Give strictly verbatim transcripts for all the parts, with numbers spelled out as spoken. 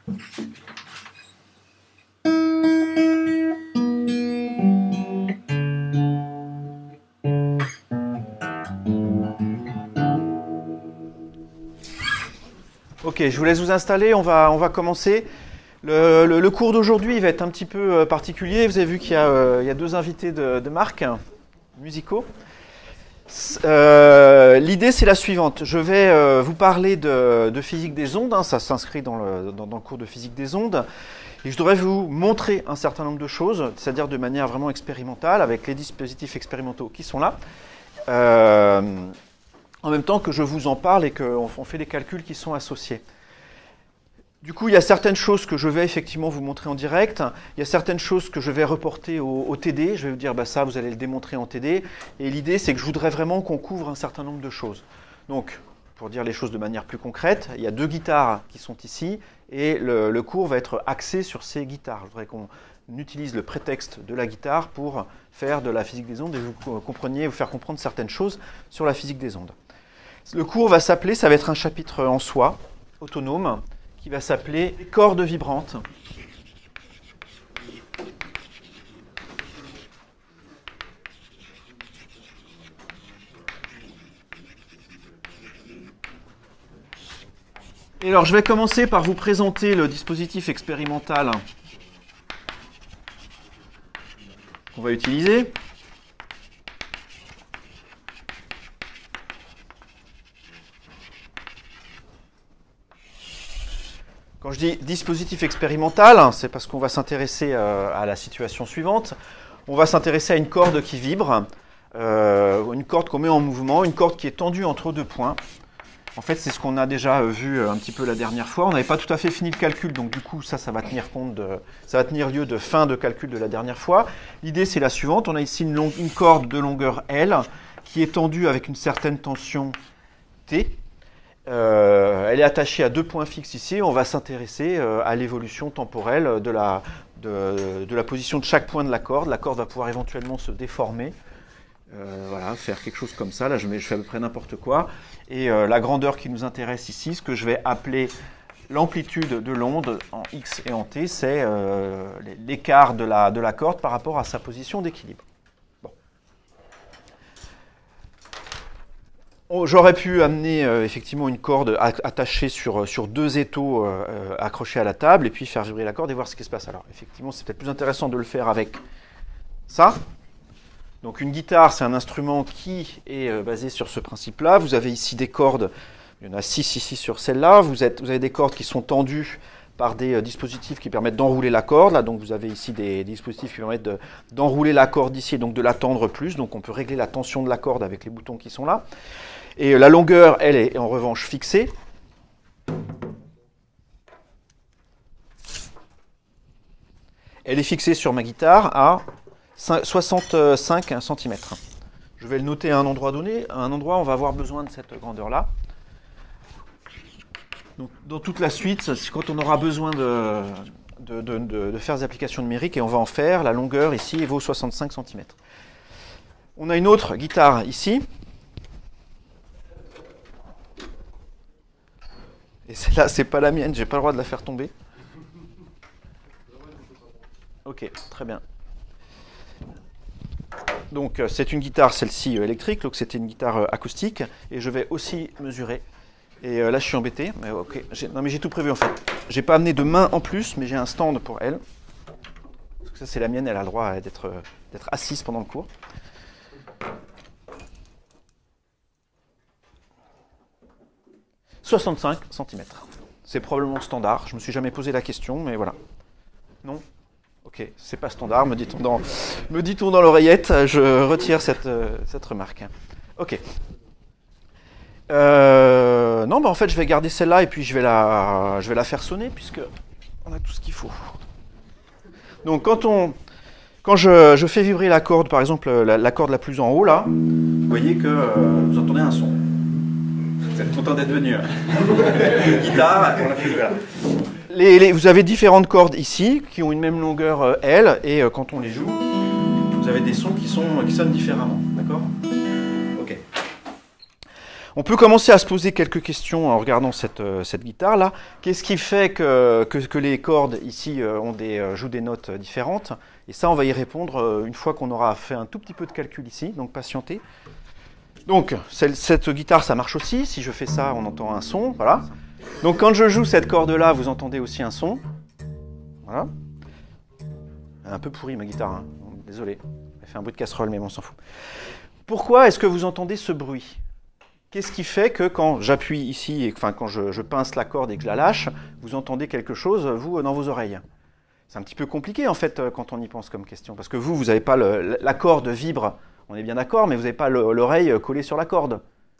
Ok, je vous laisse vous installer, on va, on va commencer. Le, le, le cours d'aujourd'hui va être un petit peu particulier. Vous avez vu qu'il y, euh, y a deux invités de, de marque, musicaux. Euh, L'idée, c'est la suivante. Je vais euh, vous parler de, de physique des ondes, hein, ça s'inscrit dans le, dans, dans le cours de physique des ondes. Et je devrais vous montrer un certain nombre de choses, c'est-à-dire de manière vraiment expérimentale, avec les dispositifs expérimentaux qui sont là. Euh, en même temps que je vous en parle et qu'on on fait les calculs qui sont associés. Du coup, il y a certaines choses que je vais effectivement vous montrer en direct, il y a certaines choses que je vais reporter au, au T D, je vais vous dire, bah, ça, vous allez le démontrer en T D, et l'idée, c'est que je voudrais vraiment qu'on couvre un certain nombre de choses. Donc, pour dire les choses de manière plus concrète, il y a deux guitares qui sont ici, et le, le cours va être axé sur ces guitares. Je voudrais qu'on utilise le prétexte de la guitare pour faire de la physique des ondes et vous compreniez, vous faire comprendre certaines choses sur la physique des ondes. Le cours va s'appeler, ça va être un chapitre en soi, autonome, qui va s'appeler « Cordes vibrantes ». Et alors, je vais commencer par vous présenter le dispositif expérimental qu'on va utiliser. Quand je dis dispositif expérimental, c'est parce qu'on va s'intéresser à la situation suivante. On va s'intéresser à une corde qui vibre, euh, une corde qu'on met en mouvement, une corde qui est tendue entre deux points. En fait, c'est ce qu'on a déjà vu un petit peu la dernière fois. On n'avait pas tout à fait fini le calcul, donc du coup, ça, ça va tenir compte de, ça va tenir lieu de fin de calcul de la dernière fois. L'idée, c'est la suivante. On a ici une, longue, une corde de longueur L qui est tendue avec une certaine tension T. Euh, elle est attachée à deux points fixes ici. On va s'intéresser euh, à l'évolution temporelle de la, de, de la position de chaque point de la corde. La corde va pouvoir éventuellement se déformer. Euh, voilà, faire quelque chose comme ça. Là, je, mets, je fais à peu près n'importe quoi. Et euh, la grandeur qui nous intéresse ici, ce que je vais appeler l'amplitude de l'onde en X et en T, c'est euh, l'écart de la, de la corde par rapport à sa position d'équilibre. J'aurais pu amener euh, effectivement une corde attachée sur, sur deux étaux euh, accrochés à la table et puis faire vibrer la corde et voir ce qui se passe. Alors effectivement, c'est peut-être plus intéressant de le faire avec ça. Donc une guitare, c'est un instrument qui est euh, basé sur ce principe-là. Vous avez ici des cordes, il y en a six ici sur celle-là. Vous, vous avez des cordes qui sont tendues par des euh, dispositifs qui permettent d'enrouler la corde. Là, donc vous avez ici des, des dispositifs qui permettent de, d'enrouler la corde ici et donc de la tendre plus. Donc on peut régler la tension de la corde avec les boutons qui sont là. Et la longueur, elle, est en revanche fixée. Elle est fixée sur ma guitare à soixante-cinq centimètres. Je vais le noter à un endroit donné. À un endroit, on va avoir besoin de cette grandeur-là. Donc, dans toute la suite, quand on aura besoin de, de, de, de, de faire des applications numériques, et on va en faire, la longueur ici vaut soixante-cinq centimètres. On a une autre guitare ici. Et celle-là, c'est pas la mienne, j'ai pas le droit de la faire tomber. Ok, très bien. Donc c'est une guitare, celle-ci électrique, donc c'était une guitare acoustique, et je vais aussi mesurer. Et euh, là, je suis embêté, mais ok. Non, mais j'ai tout prévu en fait. J'ai pas amené de main en plus, mais j'ai un stand pour elle. Parce que ça, c'est la mienne, elle a le droit d'être d'être assise pendant le cours. soixante-cinq centimètres. C'est probablement standard. Je me suis jamais posé la question, mais voilà. Non ? Ok, c'est pas standard, me dit-on dans, me dit-on dans l'oreillette. Je retire cette, euh, cette remarque. Ok. Euh, non, bah en fait, je vais garder celle-là et puis je vais la, je vais la faire sonner puisque on a tout ce qu'il faut. Donc, quand on, quand je, je fais vibrer la corde, par exemple la, la corde la plus en haut là, vous voyez que euh, vous entendez un son. Vous êtes content d'être venu. Hein. Guitare, on l'a fait jouer là. Les, les, vous avez différentes cordes ici qui ont une même longueur euh, L et euh, quand on les joue, vous avez des sons qui, sont, qui sonnent différemment. D'accord ? Ok. On peut commencer à se poser quelques questions en regardant cette, euh, cette guitare-là. Qu'est-ce qui fait que, que, que les cordes ici euh, ont des, euh, jouent des notes différentes? Et ça, on va y répondre euh, une fois qu'on aura fait un tout petit peu de calcul ici, donc patientez. Donc, cette, cette guitare, ça marche aussi. Si je fais ça, on entend un son, voilà. Donc, quand je joue cette corde-là, vous entendez aussi un son. Voilà. Un peu pourri ma guitare, hein. Désolé. Elle fait un bruit de casserole, mais bon, on s'en fout. Pourquoi est-ce que vous entendez ce bruit? Qu'est-ce qui fait que quand j'appuie ici, et, enfin quand je, je pince la corde et que je la lâche, vous entendez quelque chose, vous, dans vos oreilles? C'est un petit peu compliqué, en fait, quand on y pense comme question. Parce que vous, vous n'avez pas le, la corde vibre, on est bien d'accord, mais vous n'avez pas l'oreille collée sur la corde.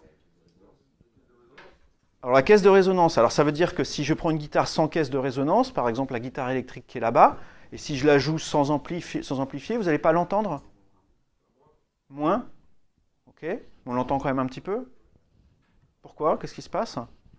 Alors la caisse de résonance, alors ça veut dire que si je prends une guitare sans caisse de résonance, par exemple la guitare électrique qui est là-bas, et si je la joue sans, ampli sans amplifier, vous n'allez pas l'entendre? Moins? Ok. On l'entend quand même un petit peu? Pourquoi? Qu'est-ce qui se passe?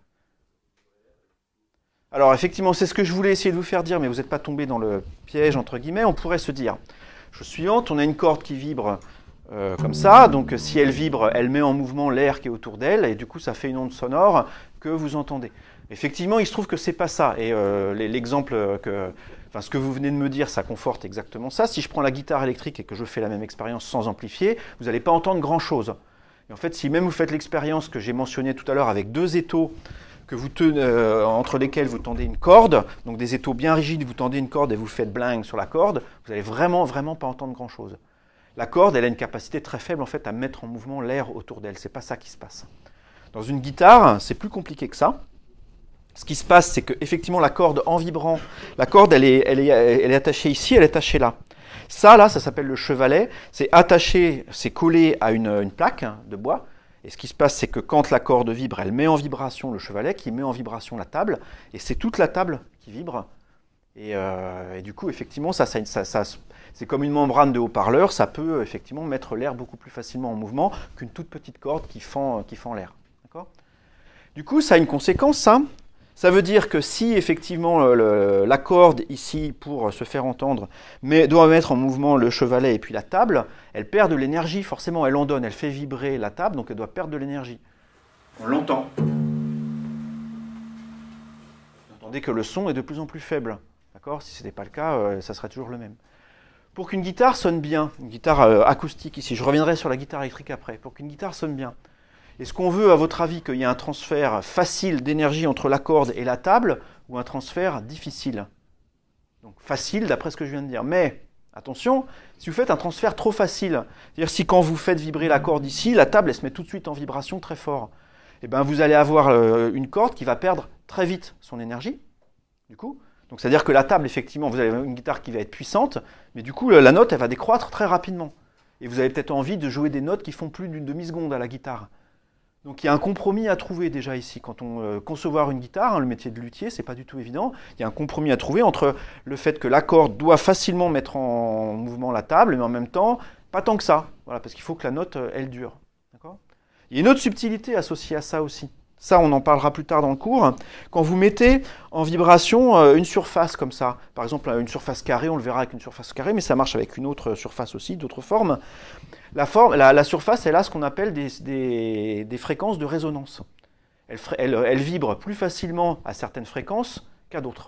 Alors effectivement, c'est ce que je voulais essayer de vous faire dire, mais vous n'êtes pas tombé dans le piège, entre guillemets. On pourrait se dire, chose suivante, on a une corde qui vibre euh, comme ça, donc si elle vibre, elle met en mouvement l'air qui est autour d'elle, et du coup ça fait une onde sonore que vous entendez. Effectivement, il se trouve que c'est pas ça, et euh, l'exemple que... Enfin, ce que vous venez de me dire, ça conforte exactement ça. Si je prends la guitare électrique et que je fais la même expérience sans amplifier, vous n'allez pas entendre grand-chose. Et en fait, si même vous faites l'expérience que j'ai mentionnée tout à l'heure avec deux étaux que vous tenez, euh, entre lesquels vous tendez une corde, donc des étaux bien rigides, vous tendez une corde et vous faites bling sur la corde, vous n'allez vraiment, vraiment pas entendre grand-chose. La corde, elle a une capacité très faible en fait à mettre en mouvement l'air autour d'elle. C'est pas ça qui se passe. Dans une guitare, c'est plus compliqué que ça. Ce qui se passe, c'est qu'effectivement, la corde en vibrant, la corde, elle est, elle est, elle est attachée ici, elle est attachée là. Ça, là, ça s'appelle le chevalet. C'est attaché, c'est collé à une, une plaque de bois. Et ce qui se passe, c'est que quand la corde vibre, elle met en vibration le chevalet, qui met en vibration la table. Et c'est toute la table qui vibre. Et, euh, et du coup, effectivement, ça, ça, ça, ça, c'est comme une membrane de haut-parleur. Ça peut effectivement mettre l'air beaucoup plus facilement en mouvement qu'une toute petite corde qui fend, qui fend l'air. D'accord ? Du coup, ça a une conséquence, ça. Ça veut dire que si effectivement le, la corde ici, pour se faire entendre, mais doit mettre en mouvement le chevalet et puis la table, elle perd de l'énergie, forcément elle en donne, elle fait vibrer la table, donc elle doit perdre de l'énergie. On l'entend. Vous entendez que le son est de plus en plus faible. D'accord ? Si ce n'était pas le cas, euh, ça serait toujours le même. Pour qu'une guitare sonne bien, une guitare euh, acoustique ici, je reviendrai sur la guitare électrique après, pour qu'une guitare sonne bien, est-ce qu'on veut, à votre avis, qu'il y ait un transfert facile d'énergie entre la corde et la table, ou un transfert difficile? Donc facile, d'après ce que je viens de dire. Mais, attention, si vous faites un transfert trop facile, c'est-à-dire si quand vous faites vibrer la corde ici, la table elle se met tout de suite en vibration très fort, eh ben, vous allez avoir euh, une corde qui va perdre très vite son énergie, du coup. Donc c'est-à-dire que la table, effectivement, vous avez une guitare qui va être puissante, mais du coup, la note, elle va décroître très rapidement. Et vous avez peut-être envie de jouer des notes qui font plus d'une demi-seconde à la guitare. Donc il y a un compromis à trouver déjà ici. Quand on euh, concevoir une guitare, hein, le métier de luthier, c'est pas du tout évident. Il y a un compromis à trouver entre le fait que la corde doit facilement mettre en mouvement la table, mais en même temps, pas tant que ça. Voilà, parce qu'il faut que la note, euh, elle dure. D'accord ? Il y a une autre subtilité associée à ça aussi. Ça, on en parlera plus tard dans le cours. Quand vous mettez en vibration euh, une surface comme ça, par exemple une surface carrée, on le verra avec une surface carrée, mais ça marche avec une autre surface aussi, d'autres formes. La, forme, la, la surface, elle a ce qu'on appelle des, des, des fréquences de résonance. Elle, elle, elle vibre plus facilement à certaines fréquences qu'à d'autres.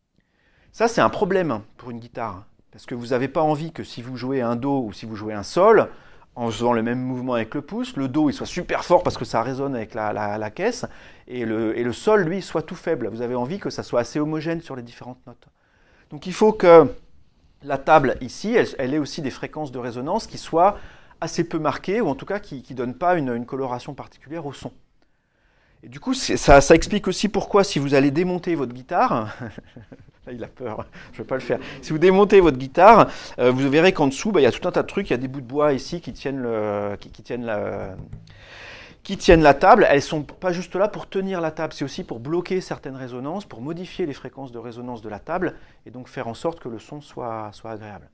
Ça, c'est un problème pour une guitare, parce que vous n'avez pas envie que si vous jouez un Do ou si vous jouez un Sol, en faisant le même mouvement avec le pouce, le Do il soit super fort parce que ça résonne avec la, la, la caisse, et le, et le Sol, lui, soit tout faible. Vous avez envie que ça soit assez homogène sur les différentes notes. Donc il faut que la table ici, elle, elle ait aussi des fréquences de résonance qui soient assez peu marquées, ou en tout cas qui ne donnent pas une, une coloration particulière au son. Et du coup, ça, ça explique aussi pourquoi, si vous allez démonter votre guitare, là il a peur, je ne vais pas le faire, si vous démontez votre guitare, euh, vous verrez qu'en dessous, bah, il y a tout un tas de trucs, il y a des bouts de bois ici qui tiennent, le, qui, qui, tiennent la, qui tiennent la table. Elles ne sont pas juste là pour tenir la table, c'est aussi pour bloquer certaines résonances, pour modifier les fréquences de résonance de la table, et donc faire en sorte que le son soit, soit agréable.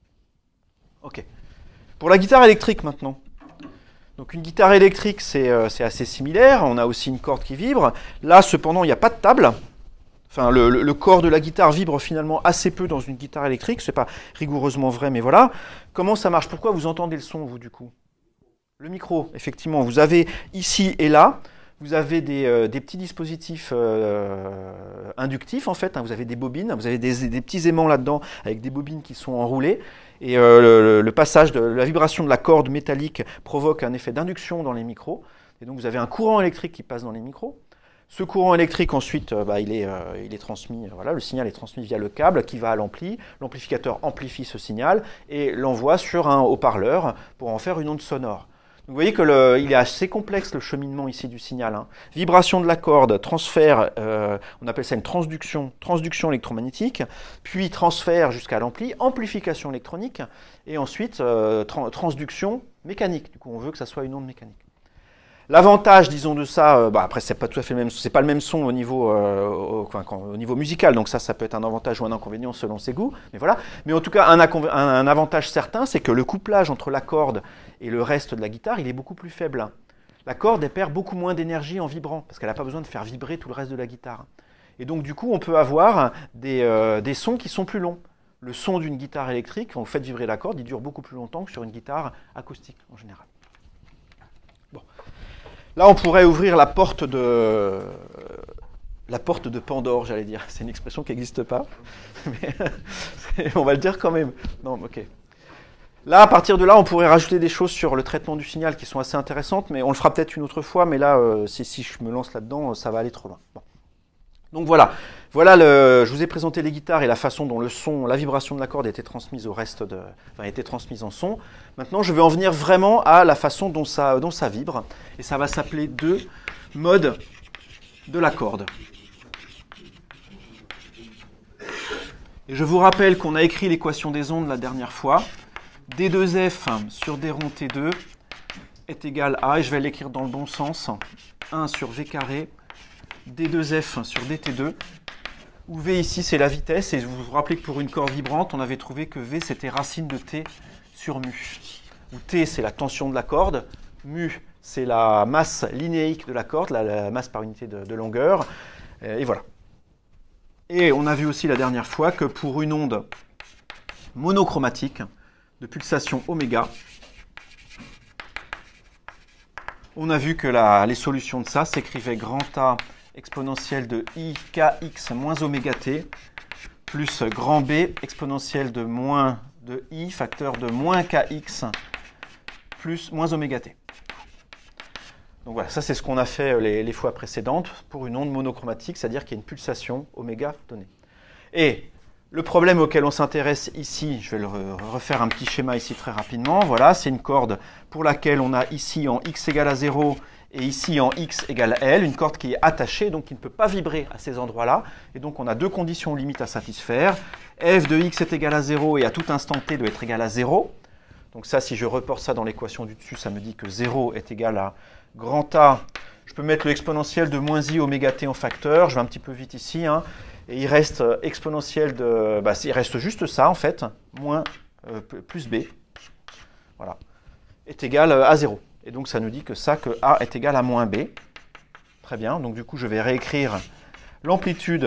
Ok. Pour la guitare électrique maintenant. Donc une guitare électrique, c'est euh, assez similaire. On a aussi une corde qui vibre. Là, cependant, il n'y a pas de table. Enfin, le, le, le corps de la guitare vibre finalement assez peu dans une guitare électrique. Ce n'est pas rigoureusement vrai, mais voilà. Comment ça marche? Pourquoi vous entendez le son, vous, du coup? le micro, effectivement, vous avez ici et là, vous avez des, euh, des petits dispositifs euh, inductifs, en fait, hein, vous avez des bobines, vous avez des, des petits aimants là-dedans, avec des bobines qui sont enroulées, et euh, le, le passage de la vibration de la corde métallique provoque un effet d'induction dans les micros, et donc vous avez un courant électrique qui passe dans les micros. Ce courant électrique, ensuite, euh, bah, il, est, euh, il est transmis, euh, voilà, le signal est transmis via le câble qui va à l'ampli, l'amplificateur amplifie ce signal, et l'envoie sur un haut-parleur pour en faire une onde sonore. Vous voyez qu'il est assez complexe le cheminement ici du signal. Hein. Vibration de la corde, transfert, euh, on appelle ça une transduction, transduction électromagnétique, puis transfert jusqu'à l'ampli, amplification électronique, et ensuite euh, tra transduction mécanique. Du coup, on veut que ça soit une onde mécanique. L'avantage, disons, de ça, euh, bah, après, c'est pas tout à fait le même, c'est pas le même son au niveau, euh, au, enfin, au niveau musical, donc ça, ça peut être un avantage ou un inconvénient selon ses goûts, mais voilà. Mais en tout cas, un, un, un avantage certain, c'est que le couplage entre la corde et le reste de la guitare, il est beaucoup plus faible. La corde, elle perd beaucoup moins d'énergie en vibrant, parce qu'elle n'a pas besoin de faire vibrer tout le reste de la guitare. Et donc, du coup, on peut avoir des, euh, des sons qui sont plus longs. Le son d'une guitare électrique, quand vous faites vibrer la corde, il dure beaucoup plus longtemps que sur une guitare acoustique, en général. Bon. Là, on pourrait ouvrir la porte de, la porte de Pandore, j'allais dire. C'est une expression qui n'existe pas, mais on va le dire quand même. Non, ok. Là, à partir de là, on pourrait rajouter des choses sur le traitement du signal qui sont assez intéressantes, mais on le fera peut-être une autre fois. Mais là, euh, si, si je me lance là-dedans, ça va aller trop loin. Bon. Donc voilà, voilà le, je vous ai présenté les guitares et la façon dont le son, la vibration de la corde était transmise au reste de, enfin, était transmise en son. Maintenant, je vais en venir vraiment à la façon dont ça, dont ça vibre, et ça va s'appeler deux modes de la corde. Et je vous rappelle qu'on a écrit l'équation des ondes la dernière fois. D deux F sur D rond T deux est égal à, et je vais l'écrire dans le bon sens, un sur V carré D deux F sur D T deux, où V ici c'est la vitesse, et vous vous rappelez que pour une corde vibrante, on avait trouvé que V c'était racine de T sur mu, où T c'est la tension de la corde, mu c'est la masse linéique de la corde, la, la masse par unité de, de longueur, et voilà. Et on a vu aussi la dernière fois que pour une onde monochromatique de pulsation oméga, on a vu que la, les solutions de ça s'écrivaient grand A exponentielle de I kx moins oméga t plus grand B exponentielle de moins de I facteur de moins kx plus moins oméga t. Donc voilà, ça c'est ce qu'on a fait les, les fois précédentes pour une onde monochromatique, c'est-à-dire qu'il y a une pulsation oméga donnée. Et le problème auquel on s'intéresse ici, je vais le refaire un petit schéma ici très rapidement, voilà, c'est une corde pour laquelle on a ici en x égale à zéro et ici en x égale à L, une corde qui est attachée, donc qui ne peut pas vibrer à ces endroits-là. Et donc on a deux conditions limites à satisfaire. F de x est égal à zéro et à tout instant t doit être égal à zéro. Donc ça, si je reporte ça dans l'équation du dessus, ça me dit que zéro est égal à grand A. Je peux mettre le exponentiel de moins i oméga t en facteur. Je vais un petit peu vite ici. Hein, et il reste exponentiel de... Bah, il reste juste ça, en fait, moins euh, plus b, voilà, est égal à zéro. Et donc, ça nous dit que ça, que A est égal à moins B. Très bien. Donc, du coup, je vais réécrire l'amplitude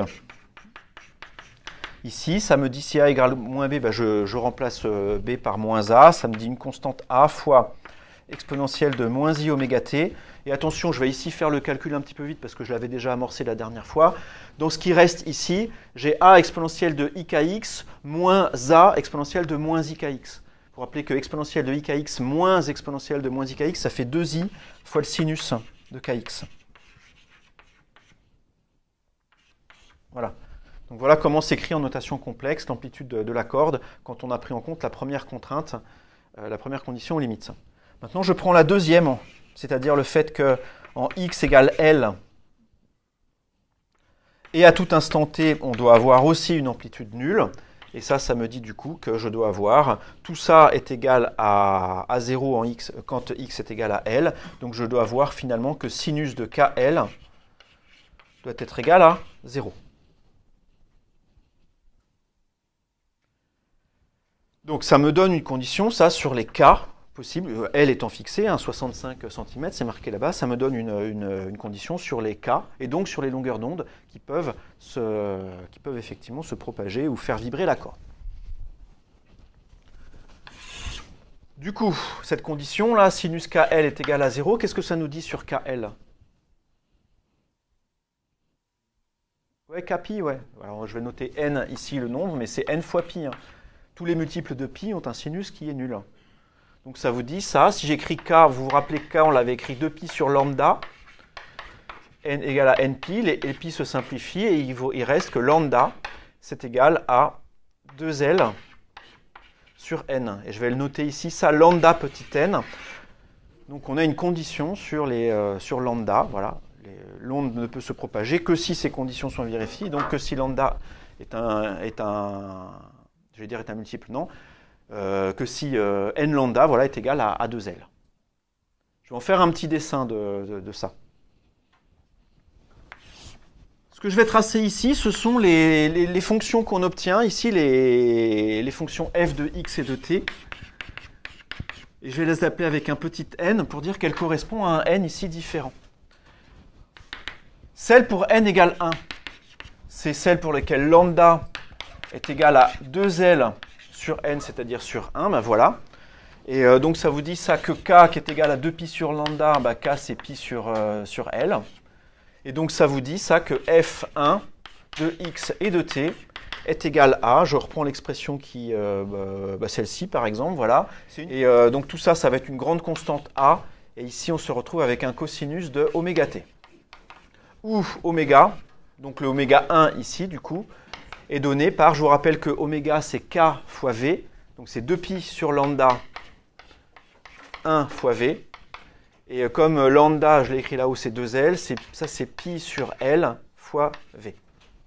ici. Ça me dit si A égale moins B, ben je, je remplace B par moins A. Ça me dit une constante A fois exponentielle de moins I oméga t. Et attention, je vais ici faire le calcul un petit peu vite parce que je l'avais déjà amorcé la dernière fois. Donc, ce qui reste ici, j'ai A exponentielle de I kx moins A exponentielle de moins I kx. Pour rappeler que exponentielle de I kx moins exponentielle de moins I kx, ça fait deux i fois le sinus de kx. Voilà. Donc voilà comment s'écrit en notation complexe l'amplitude de, de la corde quand on a pris en compte la première contrainte, euh, la première condition aux limites. Maintenant, je prends la deuxième, c'est-à-dire le fait que en x égale L, et à tout instant t, on doit avoir aussi une amplitude nulle. Et ça, ça me dit du coup que je dois avoir, tout ça est égal à, à zéro en x quand x est égal à L. Donc je dois avoir finalement que sinus de K L doit être égal à zéro. Donc ça me donne une condition, ça, sur les K possibles, L étant fixé, hein, soixante-cinq centimètres, c'est marqué là-bas, ça me donne une, une, une condition sur les K, et donc sur les longueurs d'onde qui peuvent, se, qui peuvent effectivement se propager ou faire vibrer la corde. Du coup, cette condition-là, sinus K L est égal à zéro, qu'est-ce que ça nous dit sur K L? Ouais, K pi, ouais. Alors je vais noter n ici le nombre, mais c'est n fois pi. Hein. Tous les multiples de pi ont un sinus qui est nul. Donc ça vous dit ça. Si j'écris K, vous vous rappelez que K, on l'avait écrit deux pi sur lambda. N égale à n pi, les, les pi se simplifient et il, vaut, il reste que lambda, c'est égal à deux L sur n. Et je vais le noter ici, ça, lambda petit n. Donc on a une condition sur, les, euh, sur lambda, voilà. L'onde ne peut se propager que si ces conditions sont vérifiées, donc que si lambda est un, est un, je vais dire est un multiple, non, euh, que si euh, n lambda voilà, est égal à, à deux L. Je vais en faire un petit dessin de, de, de ça. Ce que je vais tracer ici, ce sont les, les, les fonctions qu'on obtient, ici les, les fonctions f de x et de t. Et je vais les appeler avec un petit n pour dire qu'elles correspondent à un n ici différent. Celle pour n égale un, c'est celle pour laquelle lambda est égal à deux L sur n, c'est-à-dire sur un, ben voilà. Et euh, donc ça vous dit ça que k qui est égal à deux pi sur lambda, ben k c'est pi sur, euh, sur L. Et donc ça vous dit ça que f un de x et de t est égal à, je reprends l'expression qui, euh, bah, bah, celle-ci par exemple, voilà. Et euh, donc tout ça, ça va être une grande constante a, et ici on se retrouve avec un cosinus de oméga t. Où oméga, donc le oméga un ici du coup, est donné par, je vous rappelle que oméga c'est k fois v, donc c'est deux pi sur lambda un fois v, et comme lambda, je l'ai écrit là-haut, c'est deux L, ça c'est pi sur L fois v.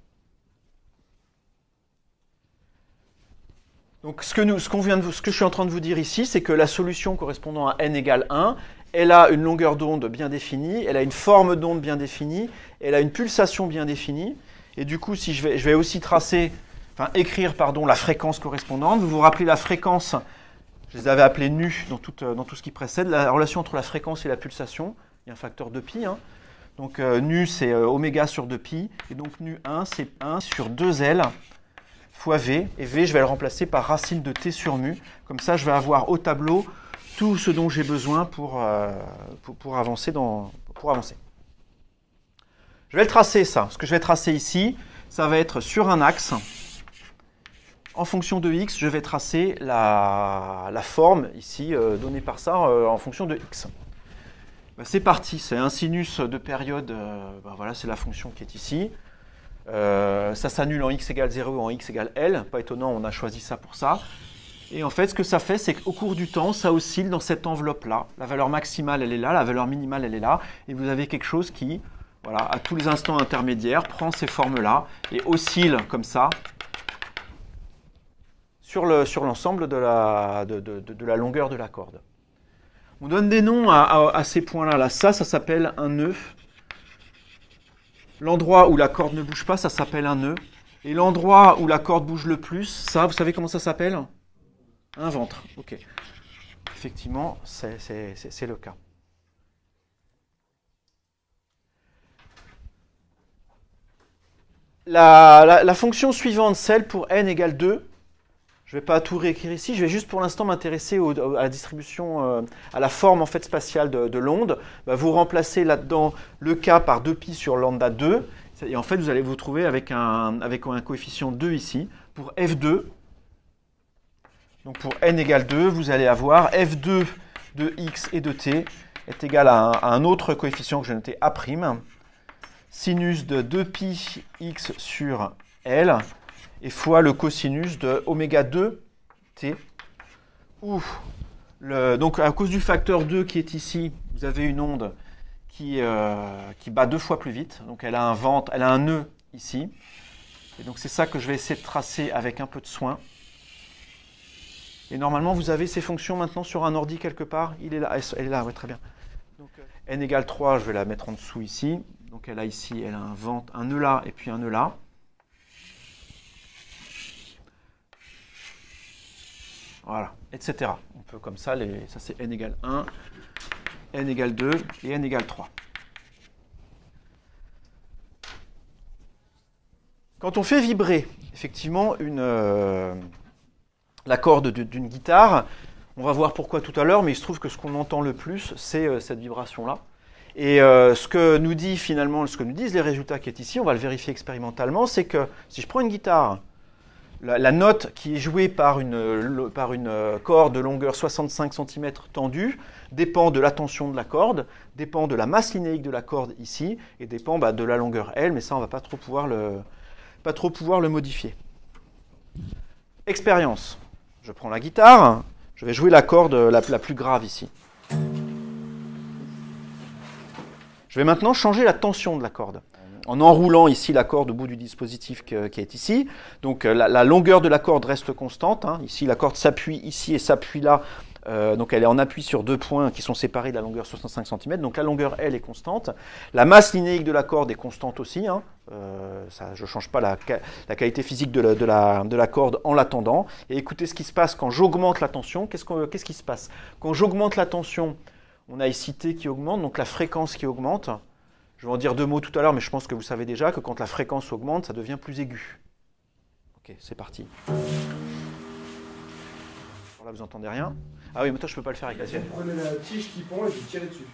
Donc ce que, nous, ce, qu'on vient de, ce que je suis en train de vous dire ici, c'est que la solution correspondant à n égale un, elle a une longueur d'onde bien définie, elle a une forme d'onde bien définie, elle a une pulsation bien définie. Et du coup, si je vais, je vais aussi tracer, enfin écrire pardon, la fréquence correspondante, vous vous rappelez la fréquence, je les avais appelées nu dans tout, dans tout ce qui précède, la relation entre la fréquence et la pulsation, il y a un facteur deux pi. Hein. Donc euh, nu c'est euh, oméga sur deux pi, et donc nu un c'est un sur deux L fois v, et v je vais le remplacer par racine de t sur mu, comme ça je vais avoir au tableau tout ce dont j'ai besoin pour, euh, pour, pour, avancer dans, pour avancer. Je vais le tracer ça. Ce que je vais tracer ici, ça va être sur un axe. En fonction de x, je vais tracer la, la forme ici euh, donnée par ça euh, en fonction de x. Ben, c'est parti, c'est un sinus de période, euh, ben, voilà, c'est la fonction qui est ici. Euh, ça s'annule en x égale zéro ou en x égale L. Pas étonnant, on a choisi ça pour ça. Et en fait, ce que ça fait, c'est qu'au cours du temps, ça oscille dans cette enveloppe-là. La valeur maximale, elle est là, la valeur minimale, elle est là. Et vous avez quelque chose qui, voilà, à tous les instants intermédiaires, prend ces formes-là et oscille comme ça sur le, sur l'ensemble de la, de, de, de la longueur de la corde. On donne des noms à, à, à ces points-là. Là. Ça, ça s'appelle un nœud. L'endroit où la corde ne bouge pas, ça s'appelle un nœud. Et l'endroit où la corde bouge le plus, ça, vous savez comment ça s'appelle ? Un ventre, ok. Effectivement, c'est le cas. La, la, la fonction suivante, celle pour n égale deux, je ne vais pas tout réécrire ici, je vais juste pour l'instant m'intéresser à la distribution, euh, à la forme en fait spatiale de, de l'onde. Bah, vous remplacez là-dedans le k par deux pi sur lambda deux, et en fait vous allez vous trouver avec un, avec un coefficient deux ici, pour f deux. Donc pour n égale deux, vous allez avoir f deux de x et de t est égal à un, à un autre coefficient que je vais noter A', sinus de deux pi x sur L, et fois le cosinus de oméga deux t, où, le, donc à cause du facteur deux qui est ici, vous avez une onde qui, euh, qui bat deux fois plus vite, donc elle a un ventre, elle a un nœud ici, et donc c'est ça que je vais essayer de tracer avec un peu de soin. Et normalement, vous avez ces fonctions maintenant sur un ordi quelque part. Il est là, elle est là, oui, très bien. Donc, n égale trois, je vais la mettre en dessous ici. Donc elle a ici, elle a un ventre, un nœud là et puis un nœud là. Voilà, et cetera. On peut comme ça, les, ça c'est n égale un, n égale deux et n égale trois. Quand on fait vibrer, effectivement, une... Euh, la corde d'une guitare, On va voir pourquoi tout à l'heure, mais il se trouve que ce qu'on entend le plus, c'est euh, cette vibration-là. Et euh, ce que nous dit finalement, ce que nous disent les résultats qui est ici, on va le vérifier expérimentalement, c'est que si je prends une guitare, la, la note qui est jouée par une, par une corde de longueur soixante-cinq centimètres tendue dépend de la tension de la corde, dépend de la masse linéique de la corde ici, et dépend bah, de la longueur L, mais ça on ne va pas trop pouvoir le, pas trop pouvoir le modifier. Expérience. Je prends la guitare, je vais jouer la corde la, la plus grave ici. Je vais maintenant changer la tension de la corde. En enroulant ici la corde au bout du dispositif que, qui est ici. Donc la, la longueur de la corde reste constante. Hein. Ici, la corde s'appuie ici et s'appuie là. Euh, donc elle est en appui sur deux points qui sont séparés de la longueur soixante-cinq centimètres. Donc la longueur L est constante. La masse linéique de la corde est constante aussi. Hein. Euh, ça, je ne change pas la, la qualité physique de la, de, la, de la corde en l'attendant. Et écoutez ce qui se passe quand j'augmente la tension. Qu'est-ce, qu'on, qu'est-ce qui se passe? Quand j'augmente la tension, on a ici T qui augmente, donc la fréquence qui augmente. Je vais en dire deux mots tout à l'heure, mais je pense que vous savez déjà que quand la fréquence augmente, ça devient plus aigu. Ok, c'est parti. Alors là, vous n'entendez rien. Ah oui, mais toi, je ne peux pas le faire avec la tienne. Vous prenez la tige qui pend et vous tirez dessus.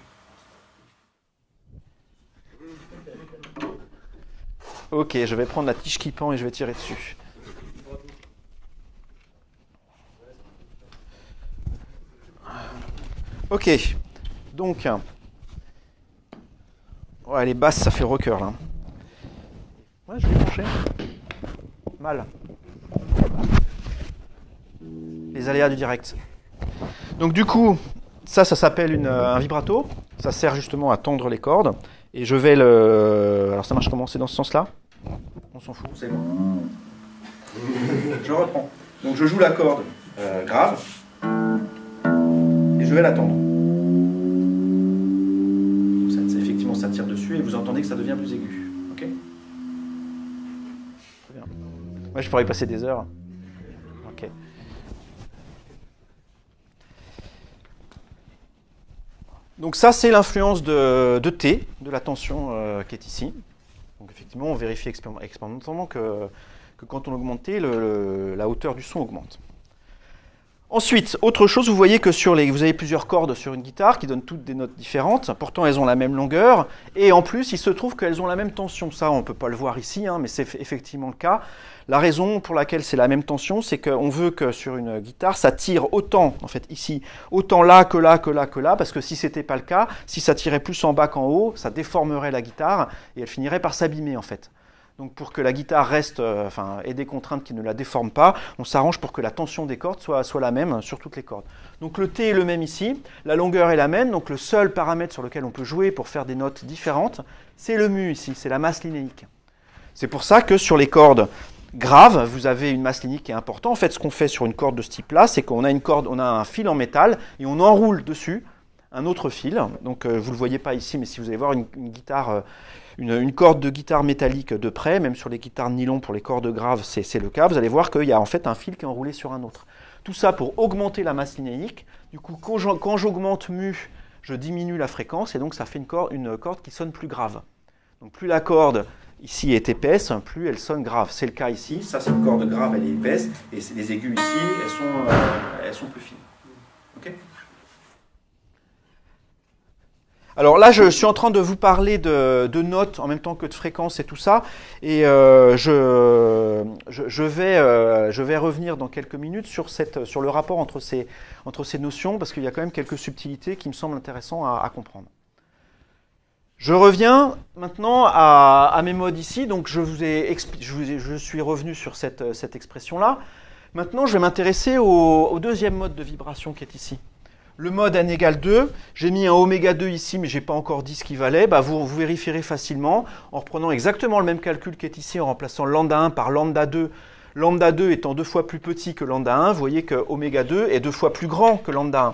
Ok, je vais prendre la tige qui pend et je vais tirer dessus. Ok, donc... Ouais, les basses, ça fait rocker, là. Ouais, je vais pencher. Mal. Les aléas du direct. Donc du coup, ça, ça s'appelle une, un vibrato. Ça sert justement à tendre les cordes. Et je vais le... Alors ça marche comment? C'est dans ce sens-là? On s'en fout, c'est bon. Je reprends. Donc je joue la corde euh, grave. Et je vais la tendre. Ça tire dessus et vous entendez que ça devient plus aigu. Ok? Très bien. Moi, je pourrais y passer des heures. Ok. Donc ça, c'est l'influence de, de T, de la tension euh, qui est ici. Donc effectivement, on vérifie expérimentalement que, que quand on augmente T, le, le, la hauteur du son augmente. Ensuite, autre chose, vous voyez que sur les, vous avez plusieurs cordes sur une guitare qui donnent toutes des notes différentes. Pourtant, elles ont la même longueur. Et en plus, il se trouve qu'elles ont la même tension. Ça, on ne peut pas le voir ici, hein, mais c'est effectivement le cas. La raison pour laquelle c'est la même tension, c'est qu'on veut que sur une guitare, ça tire autant, en fait, ici, autant là que là, que là, que là, parce que si ce n'était pas le cas, si ça tirait plus en bas qu'en haut, ça déformerait la guitare et elle finirait par s'abîmer, en fait. Donc pour que la guitare reste, euh, enfin, ait des contraintes qui ne la déforment pas, on s'arrange pour que la tension des cordes soit, soit la même sur toutes les cordes. Donc le T est le même ici, la longueur est la même, donc le seul paramètre sur lequel on peut jouer pour faire des notes différentes, c'est le mu ici, c'est la masse linéique. C'est pour ça que sur les cordes graves, vous avez une masse linéique qui est importante. En fait, ce qu'on fait sur une corde de ce type-là, c'est qu'on a une corde, on a un fil en métal et on enroule dessus un autre fil. Donc euh, vous ne le voyez pas ici, mais si vous allez voir une, une guitare... Euh, Une, une corde de guitare métallique de près, même sur les guitares de nylon pour les cordes graves, c'est le cas. Vous allez voir qu'il y a en fait un fil qui est enroulé sur un autre. Tout ça pour augmenter la masse linéique. Du coup, quand j'augmente mu, je diminue la fréquence et donc ça fait une corde, une corde qui sonne plus grave. Donc plus la corde ici est épaisse, plus elle sonne grave. C'est le cas ici. Ça, c'est une corde grave, elle est épaisse. Et les aigus ici, elles sont, euh, elles sont plus fines. Ok ? Alors là, je suis en train de vous parler de, de notes en même temps que de fréquences et tout ça. Et euh, je, je, je, vais, euh, je vais revenir dans quelques minutes sur, cette, sur le rapport entre ces, entre ces notions, parce qu'il y a quand même quelques subtilités qui me semblent intéressantes à, à comprendre. Je reviens maintenant à, à mes modes ici. Donc je, vous ai je, vous ai, je suis revenu sur cette, cette expression-là. Maintenant, je vais m'intéresser au, au deuxième mode de vibration qui est ici. Le mode n égale deux, j'ai mis un oméga deux ici, mais je n'ai pas encore dit ce qu'il valait. Bah, vous, vous vérifierez facilement en reprenant exactement le même calcul qui est ici, en remplaçant lambda un par lambda deux. Lambda deux étant deux fois plus petit que lambda un, vous voyez que oméga deux est deux fois plus grand que lambda un.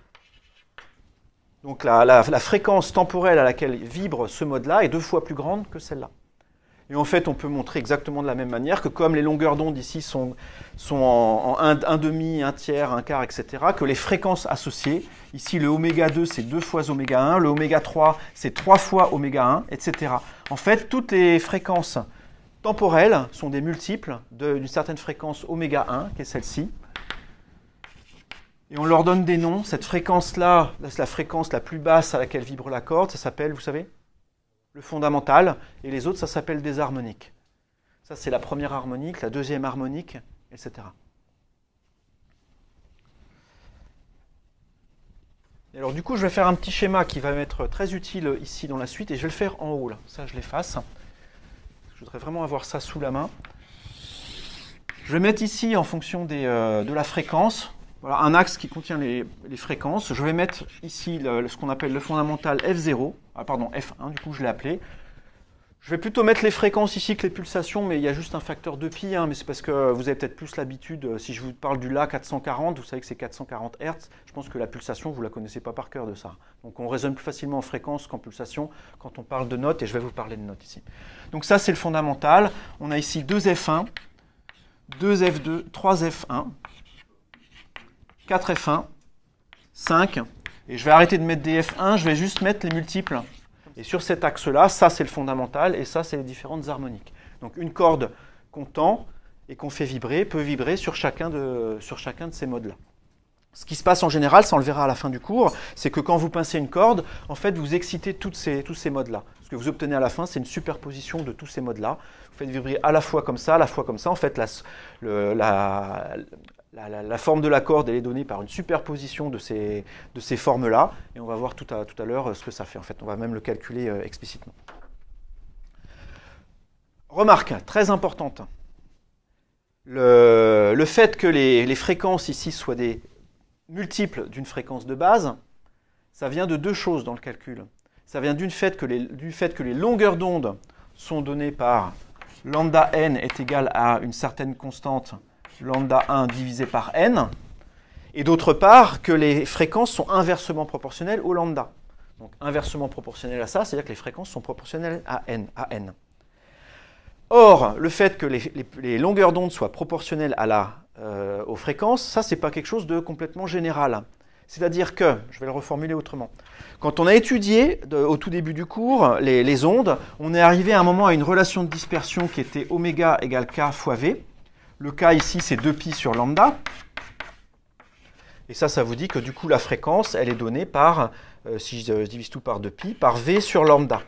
Donc la, la, la fréquence temporelle à laquelle vibre ce mode-là est deux fois plus grande que celle-là. Et en fait, on peut montrer exactement de la même manière que comme les longueurs d'onde ici sont, sont en, en un, un demi, un tiers, un quart, et cetera, que les fréquences associées, ici le oméga deux c'est deux fois oméga un, le oméga trois c'est trois fois oméga un, et cetera. En fait, toutes les fréquences temporelles sont des multiples d'une certaine fréquence oméga un, qui est celle-ci. Et on leur donne des noms. Cette fréquence-là, c'est la fréquence la plus basse à laquelle vibre la corde. Ça s'appelle, vous savez, le fondamental. Et les autres, ça s'appelle des harmoniques. Ça, c'est la première harmonique, la deuxième harmonique, et cetera. Et alors, du coup, je vais faire un petit schéma qui va m'être très utile ici dans la suite. Et je vais le faire en haut, là. Ça, je l'efface. Je voudrais vraiment avoir ça sous la main. Je vais mettre ici, en fonction des, euh, de la fréquence, voilà, un axe qui contient les, les fréquences. Je vais mettre ici le, ce qu'on appelle le fondamental F zéro. Ah, pardon, F un, du coup, je l'ai appelé. Je vais plutôt mettre les fréquences ici que les pulsations, mais il y a juste un facteur de pi, hein, mais c'est parce que vous avez peut-être plus l'habitude, si je vous parle du La quatre cent quarante, vous savez que c'est quatre cent quarante hertz, je pense que la pulsation, vous ne la connaissez pas par cœur de ça. Donc on raisonne plus facilement en fréquence qu'en pulsation quand on parle de notes, et je vais vous parler de notes ici. Donc ça, c'est le fondamental. On a ici deux F un, deux F deux, trois F un, quatre F un, cinq, et je vais arrêter de mettre des F un, je vais juste mettre les multiples. Et sur cet axe-là, ça c'est le fondamental et ça c'est les différentes harmoniques. Donc une corde qu'on tend et qu'on fait vibrer peut vibrer sur chacun de, sur chacun de ces modes-là. Ce qui se passe en général, ça on le verra à la fin du cours, c'est que quand vous pincez une corde, en fait vous excitez toutes ces, tous ces modes-là. Ce que vous obtenez à la fin, c'est une superposition de tous ces modes-là. Vous faites vibrer à la fois comme ça, à la fois comme ça. En fait, la, le, la, La, la, la forme de la corde elle est donnée par une superposition de ces, de ces formes-là, et on va voir tout à, tout à l'heure ce que ça fait. En fait, on va même le calculer euh, explicitement. Remarque très importante. Le, le fait que les, les fréquences ici soient des multiples d'une fréquence de base, ça vient de deux choses dans le calcul. Ça vient du fait que les, du fait que les longueurs d'onde sont données par lambda n est égal à une certaine constante lambda un divisé par n, et d'autre part que les fréquences sont inversement proportionnelles au lambda. Donc inversement proportionnelles à ça, c'est-à-dire que les fréquences sont proportionnelles à n. À n. Or, le fait que les, les, les longueurs d'onde soient proportionnelles à la, euh, aux fréquences, ça c'est pas quelque chose de complètement général. C'est-à-dire que, je vais le reformuler autrement, quand on a étudié de, au tout début du cours les, les ondes, on est arrivé à un moment à une relation de dispersion qui était oméga égale k fois v. Le K ici, c'est deux pi sur lambda. Et ça, ça vous dit que du coup, la fréquence, elle est donnée par, euh, si je divise tout par deux pi, par V sur lambda.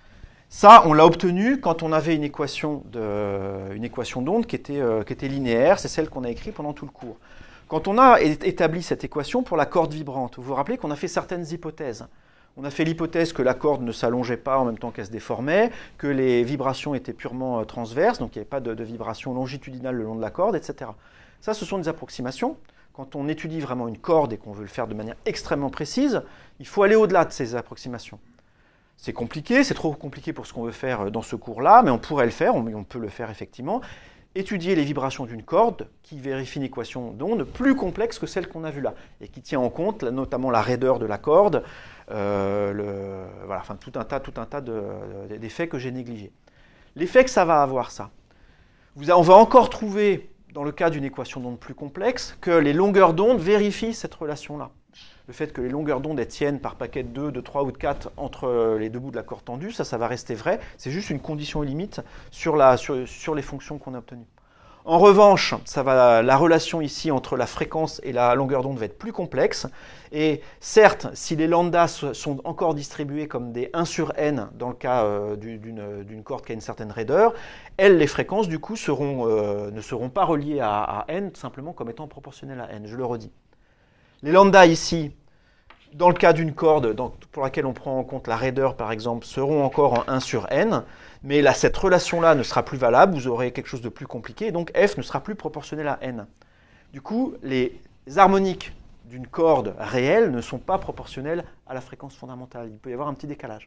Ça, on l'a obtenu quand on avait une équation de, une équation d'onde qui était, euh, qui était linéaire. C'est celle qu'on a écrite pendant tout le cours. Quand on a établi cette équation pour la corde vibrante, vous vous rappelez qu'on a fait certaines hypothèses. On a fait l'hypothèse que la corde ne s'allongeait pas en même temps qu'elle se déformait, que les vibrations étaient purement transverses, donc il n'y avait pas de, de vibration longitudinale le long de la corde, et cetera. Ça, ce sont des approximations. Quand on étudie vraiment une corde et qu'on veut le faire de manière extrêmement précise, il faut aller au-delà de ces approximations. C'est compliqué, c'est trop compliqué pour ce qu'on veut faire dans ce cours-là, mais on pourrait le faire, on, on peut le faire effectivement. Étudier les vibrations d'une corde qui vérifie une équation d'onde plus complexe que celle qu'on a vue là, et qui tient en compte notamment la raideur de la corde, euh, le, voilà, enfin, tout un tas, tout un tas d'effets que j'ai négligés. L'effet que ça va avoir, ça, vous, on va encore trouver, dans le cas d'une équation d'onde plus complexe, que les longueurs d'onde vérifient cette relation-là. Le fait que les longueurs d'onde tiennent par paquet de deux, de trois ou de quatre entre les deux bouts de la corde tendue, ça, ça va rester vrai. C'est juste une condition limite sur, la, sur, sur les fonctions qu'on a obtenues. En revanche, ça va, la relation ici entre la fréquence et la longueur d'onde va être plus complexe. Et certes, si les lambdas sont encore distribués comme des un sur n dans le cas euh, d'une d'une corde qui a une certaine raideur, elles, les fréquences, du coup, seront, euh, ne seront pas reliées à, à n, tout simplement comme étant proportionnelles à n. Je le redis. Les lambdas ici, dans le cas d'une corde dans, pour laquelle on prend en compte la raideur, par exemple, seront encore en un sur n, mais là, cette relation-là ne sera plus valable, vous aurez quelque chose de plus compliqué, donc f ne sera plus proportionnel à n. Du coup, les harmoniques d'une corde réelle ne sont pas proportionnelles à la fréquence fondamentale. Il peut y avoir un petit décalage.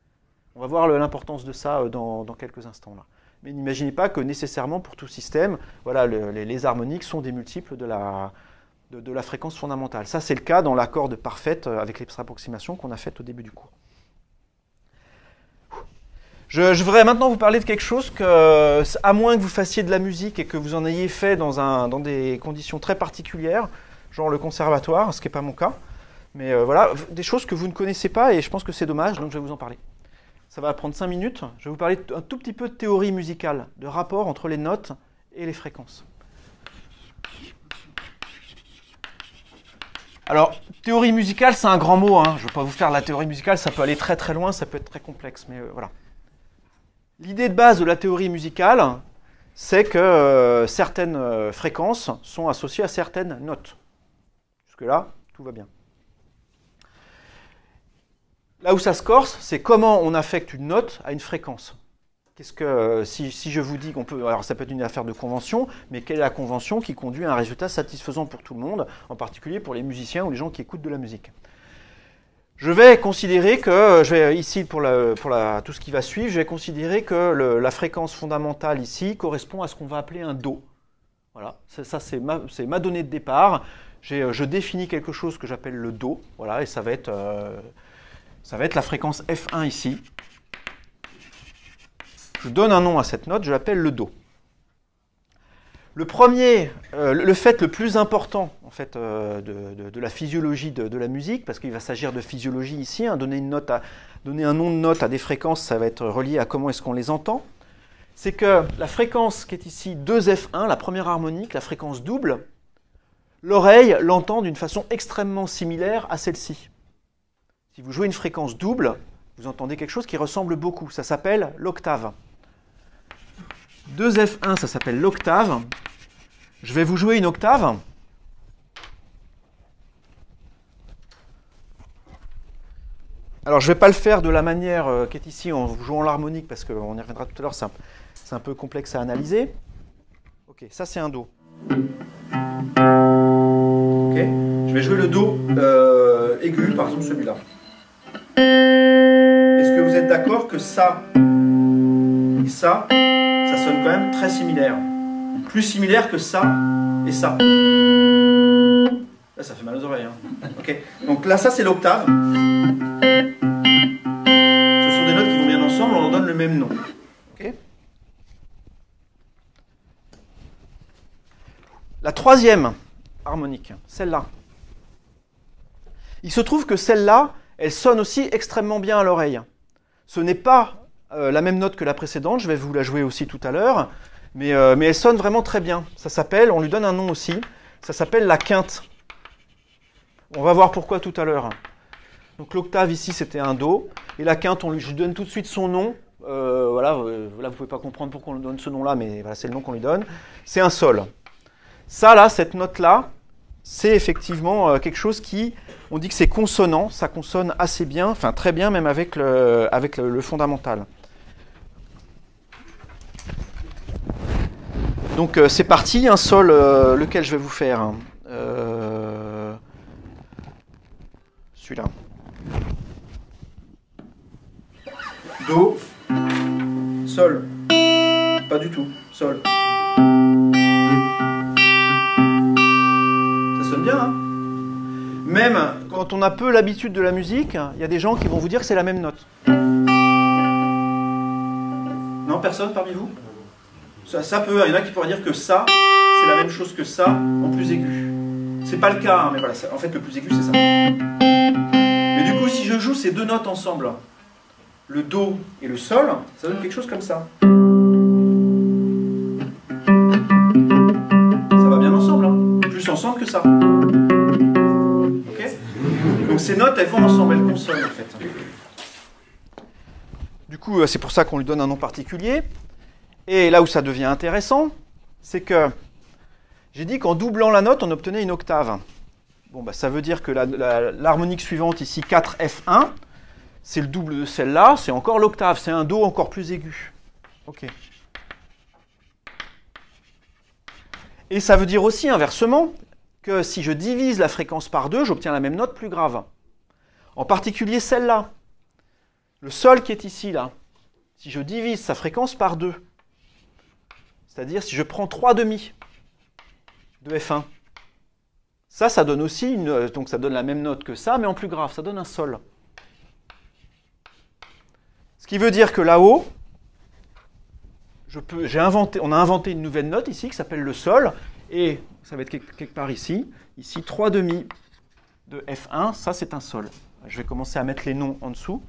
On va voir l'importance de ça dans, dans quelques instants là. Mais n'imaginez pas que nécessairement pour tout système, voilà, le, les, les harmoniques sont des multiples de la... De, de la fréquence fondamentale. Ça, c'est le cas dans la corde parfaite avec les approximations qu'on a faites au début du cours. Je, je voudrais maintenant vous parler de quelque chose que, à moins que vous fassiez de la musique et que vous en ayez fait dans, un, dans des conditions très particulières, genre le conservatoire, ce qui n'est pas mon cas, mais euh, voilà, des choses que vous ne connaissez pas et je pense que c'est dommage, donc je vais vous en parler. Ça va prendre cinq minutes. Je vais vous parler un tout petit peu de théorie musicale, de rapport entre les notes et les fréquences. Alors, théorie musicale, c'est un grand mot, hein. Je ne vais pas vous faire la théorie musicale, ça peut aller très très loin, ça peut être très complexe, mais euh, voilà. L'idée de base de la théorie musicale, c'est que euh, certaines euh, fréquences sont associées à certaines notes. Jusque-là, tout va bien. Là où ça se corse, c'est comment on affecte une note à une fréquence. Qu'est-ce que, euh, si, si je vous dis qu'on peut, alors ça peut être une affaire de convention, mais quelle est la convention qui conduit à un résultat satisfaisant pour tout le monde, en particulier pour les musiciens ou les gens qui écoutent de la musique? Je vais considérer que, je vais, ici pour, la, pour la, tout ce qui va suivre, je vais considérer que le, la fréquence fondamentale ici correspond à ce qu'on va appeler un Do. Voilà, ça c'est ma, ma donnée de départ. Je définis quelque chose que j'appelle le Do, voilà, et ça va être, euh, ça va être la fréquence F un ici. Je donne un nom à cette note, je l'appelle le Do. Le premier, euh, le fait le plus important en fait, euh, de, de, de la physiologie de, de la musique, parce qu'il va s'agir de physiologie ici, hein, donner, une note à, donner un nom de note à des fréquences, ça va être relié à comment est-ce qu'on les entend, c'est que la fréquence qui est ici deux F un, la première harmonique, la fréquence double, l'oreille l'entend d'une façon extrêmement similaire à celle-ci. Si vous jouez une fréquence double, vous entendez quelque chose qui ressemble beaucoup, ça s'appelle l'octave. deux F un, ça s'appelle l'octave. Je vais vous jouer une octave. Alors, je ne vais pas le faire de la manière euh, qui est ici, en jouant l'harmonique, parce qu'on y reviendra tout à l'heure, c'est un, un peu complexe à analyser. Ok, ça c'est un Do. Ok, je vais jouer le Do euh, aigu, par exemple celui-là. Est-ce que vous êtes d'accord que ça et ça, ça sonne quand même très similaire? Plus similaire que ça et ça. Là, ça fait mal aux oreilles. Hein. Okay. Donc là, ça, c'est l'octave. Ce sont des notes qui vont bien ensemble, on leur donne le même nom. Okay. La troisième harmonique, celle-là. Il se trouve que celle-là, elle sonne aussi extrêmement bien à l'oreille. Ce n'est pas euh, la même note que la précédente, je vais vous la jouer aussi tout à l'heure, mais, euh, mais elle sonne vraiment très bien. Ça s'appelle, on lui donne un nom aussi, ça s'appelle la quinte. On va voir pourquoi tout à l'heure. Donc l'octave ici c'était un Do, et la quinte, on lui, je lui donne tout de suite son nom. Euh, voilà, euh, là vous ne pouvez pas comprendre pourquoi on lui donne ce nom-là, mais voilà, c'est le nom qu'on lui donne. C'est un Sol. Ça là, cette note-là, c'est effectivement euh, quelque chose qui, on dit que c'est consonant, ça consonne assez bien, enfin très bien même avec le, avec le, le fondamental. Donc euh, c'est parti, un Sol, euh, lequel je vais vous faire. Euh, Celui-là. Do, Sol, pas du tout, Sol. Ça sonne bien, hein? Même quand on a peu l'habitude de la musique, il y a des gens qui vont vous dire que c'est la même note. Non, personne parmi vous? Ça, ça peut, il y en a qui pourraient dire que ça, c'est la même chose que ça, en plus aigu. C'est pas le cas, hein, mais voilà, ça, en fait le plus aigu c'est ça. Mais du coup, si je joue ces deux notes ensemble, le Do et le Sol, ça donne quelque chose comme ça. Ça va bien ensemble, hein. Plus ensemble que ça. Ok? Donc ces notes, elles vont ensemble, elles consonnent en fait. Du coup, c'est pour ça qu'on lui donne un nom particulier. Et là où ça devient intéressant, c'est que j'ai dit qu'en doublant la note, on obtenait une octave. Bon, bah, ça veut dire que l'harmonique la, la, suivante, ici quatre F un, c'est le double de celle-là, c'est encore l'octave, c'est un Do encore plus aigu. Ok. Et ça veut dire aussi, inversement, que si je divise la fréquence par deux, j'obtiens la même note plus grave. En particulier celle-là. Le Sol qui est ici, là. Si je divise sa fréquence par deux, c'est-à-dire si je prends trois demi de F un, ça, ça donne aussi une, donc ça donne la même note que ça, mais en plus grave, ça donne un Sol. Ce qui veut dire que là-haut, je peux, j'ai inventé, on a inventé une nouvelle note ici qui s'appelle le Sol, et ça va être quelque, quelque part ici, ici trois demi de F un, ça c'est un Sol. Je vais commencer à mettre les noms en dessous.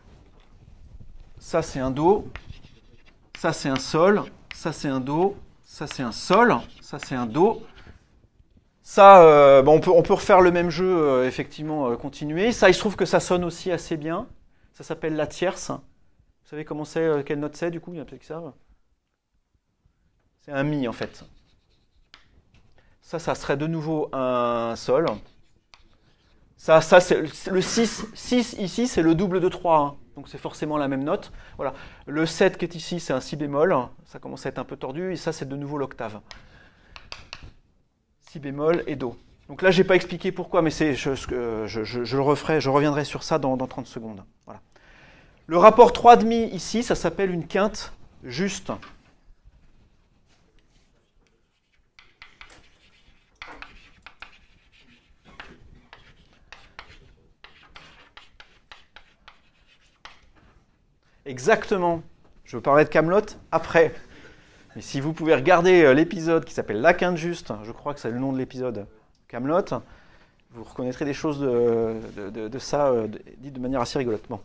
Ça c'est un Do, ça c'est un Sol, ça c'est un Do, ça c'est un sol, ça c'est un do. Ça, euh, bon, on, peut, on peut refaire le même jeu, euh, effectivement, euh, continuer. Ça, il se trouve que ça sonne aussi assez bien. Ça s'appelle la tierce. Vous savez comment c'est, euh, quelle note c'est, du coup? Il y en a peut-être qui savent. C'est un mi, en fait. Ça, ça serait de nouveau un sol. Ça, ça c'est le six. six ici, c'est le double de trois. Hein. Donc c'est forcément la même note. Voilà. Le sept qui est ici, c'est un si bémol. Ça commence à être un peu tordu. Et ça, c'est de nouveau l'octave. Si bémol et do. Donc là, je n'ai pas expliqué pourquoi, mais c'est, je, je, je, je le referai, je reviendrai sur ça dans, dans trente secondes. Voilà. Le rapport trois demi ici, ça s'appelle une quinte juste. Exactement. Je vous parlerai de Kaamelott après. Mais si vous pouvez regarder l'épisode qui s'appelle La quinte juste, je crois que c'est le nom de l'épisode Kaamelott, vous reconnaîtrez des choses de, de, de, de ça euh, dites de manière assez rigolote. Bon.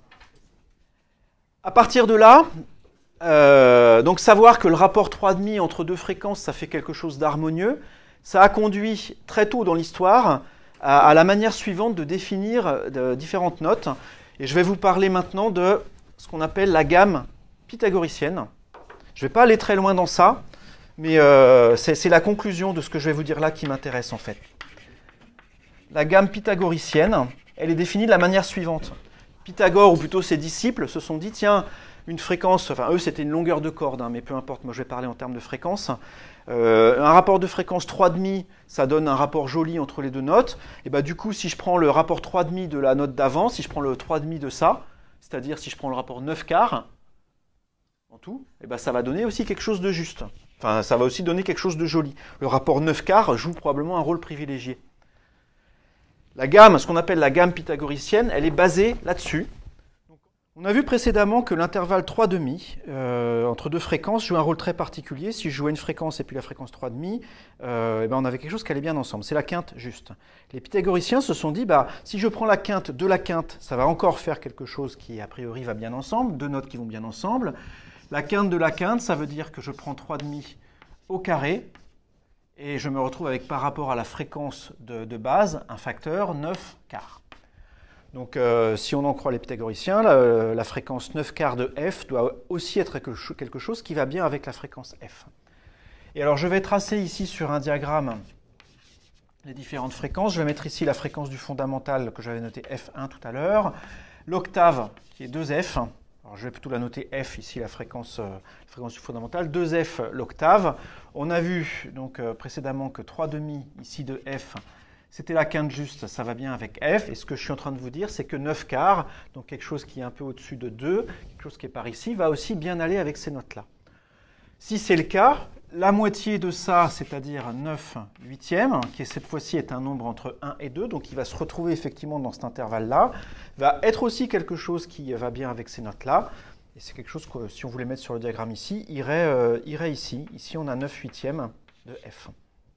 À partir de là, euh, donc savoir que le rapport trois demi entre deux fréquences, ça fait quelque chose d'harmonieux, ça a conduit très tôt dans l'histoire à, à la manière suivante de définir de différentes notes. Et je vais vous parler maintenant de ce qu'on appelle la gamme pythagoricienne. Je ne vais pas aller très loin dans ça, mais euh, c'est la conclusion de ce que je vais vous dire là qui m'intéresse en fait. La gamme pythagoricienne, elle est définie de la manière suivante. Pythagore, ou plutôt ses disciples, se sont dit, tiens, une fréquence, enfin eux c'était une longueur de corde, hein, mais peu importe, moi je vais parler en termes de fréquence. Euh, un rapport de fréquence trois demi, ça donne un rapport joli entre les deux notes. Et bah, du coup, si je prends le rapport trois demi de la note d'avant, si je prends le trois demi de ça, c'est-à-dire si je prends le rapport neuf quarts, en tout, et ben ça va donner aussi quelque chose de juste. Enfin, ça va aussi donner quelque chose de joli. Le rapport neuf quarts joue probablement un rôle privilégié. La gamme, ce qu'on appelle la gamme pythagoricienne, elle est basée là-dessus. On a vu précédemment que l'intervalle trois demi euh, entre deux fréquences joue un rôle très particulier. Si je jouais une fréquence et puis la fréquence trois demi, euh, et ben on avait quelque chose qui allait bien ensemble. C'est la quinte juste. Les pythagoriciens se sont dit, bah, si je prends la quinte de la quinte, ça va encore faire quelque chose qui a priori va bien ensemble, deux notes qui vont bien ensemble. La quinte de la quinte, ça veut dire que je prends trois demi au carré et je me retrouve avec, par rapport à la fréquence de, de base, un facteur neuf quarts. Donc euh, si on en croit les pythagoriciens, la, la fréquence neuf quarts de f doit aussi être quelque chose qui va bien avec la fréquence f. Et alors je vais tracer ici sur un diagramme les différentes fréquences. Je vais mettre ici la fréquence du fondamental que j'avais noté f un tout à l'heure, l'octave qui est deux f. Alors, je vais plutôt la noter F, ici la fréquence, euh, la fréquence du fondamental, deux F l'octave. On a vu donc euh, précédemment que trois demi ici de F, c'était la quinte juste, ça va bien avec F. Et ce que je suis en train de vous dire, c'est que neuf quarts, donc quelque chose qui est un peu au-dessus de deux, quelque chose qui est par ici, va aussi bien aller avec ces notes-là. Si c'est le cas, la moitié de ça, c'est-à-dire neuf huitièmes, qui cette fois-ci est un nombre entre un et deux, donc il va se retrouver effectivement dans cet intervalle-là, va être aussi quelque chose qui va bien avec ces notes-là. Et c'est quelque chose que, si on voulait mettre sur le diagramme ici, irait, euh, irait ici. Ici, on a neuf huitièmes de F.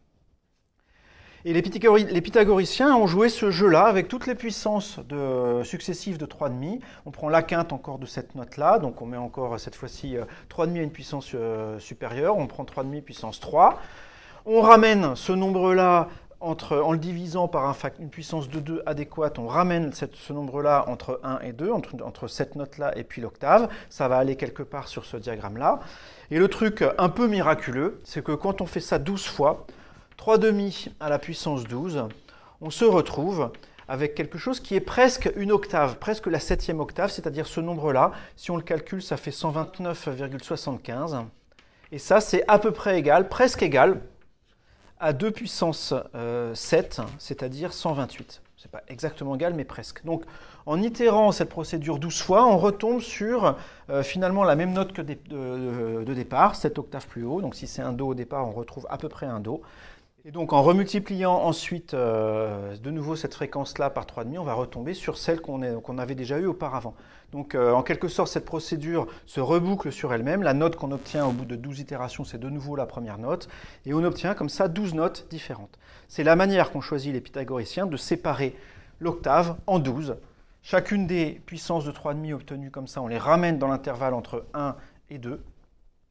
Et les, Pythagori les pythagoriciens ont joué ce jeu-là avec toutes les puissances de, successives de trois demi. On prend la quinte encore de cette note-là, donc on met encore cette fois-ci euh, trois demi à une puissance euh, supérieure, on prend trois demi puissance trois. On ramène ce nombre-là entre, en le divisant par un une puissance de deux adéquate, on ramène cette, ce nombre-là entre un et deux, entre, entre cette note-là et puis l'octave. Ça va aller quelque part sur ce diagramme-là. Et le truc un peu miraculeux, c'est que quand on fait ça douze fois, trois demi à la puissance douze, on se retrouve avec quelque chose qui est presque une octave, presque la septième octave, c'est-à-dire ce nombre-là. Si on le calcule, ça fait cent vingt-neuf virgule soixante-quinze. Et ça, c'est à peu près égal, presque égal, à deux puissance euh, sept, c'est-à-dire cent vingt-huit. Ce n'est pas exactement égal, mais presque. Donc, en itérant cette procédure douze fois, on retombe sur euh, finalement la même note que de, de, de départ, sept octaves plus haut. Donc, si c'est un Do au départ, on retrouve à peu près un Do. Et donc, en remultipliant ensuite euh, de nouveau cette fréquence-là par trois demi, on va retomber sur celle qu'on qu'on avait déjà eue auparavant. Donc, euh, en quelque sorte, cette procédure se reboucle sur elle-même. La note qu'on obtient au bout de douze itérations, c'est de nouveau la première note. Et on obtient comme ça douze notes différentes. C'est la manière qu'ont choisi les pythagoriciens de séparer l'octave en douze. Chacune des puissances de trois demi obtenues comme ça, on les ramène dans l'intervalle entre un et deux.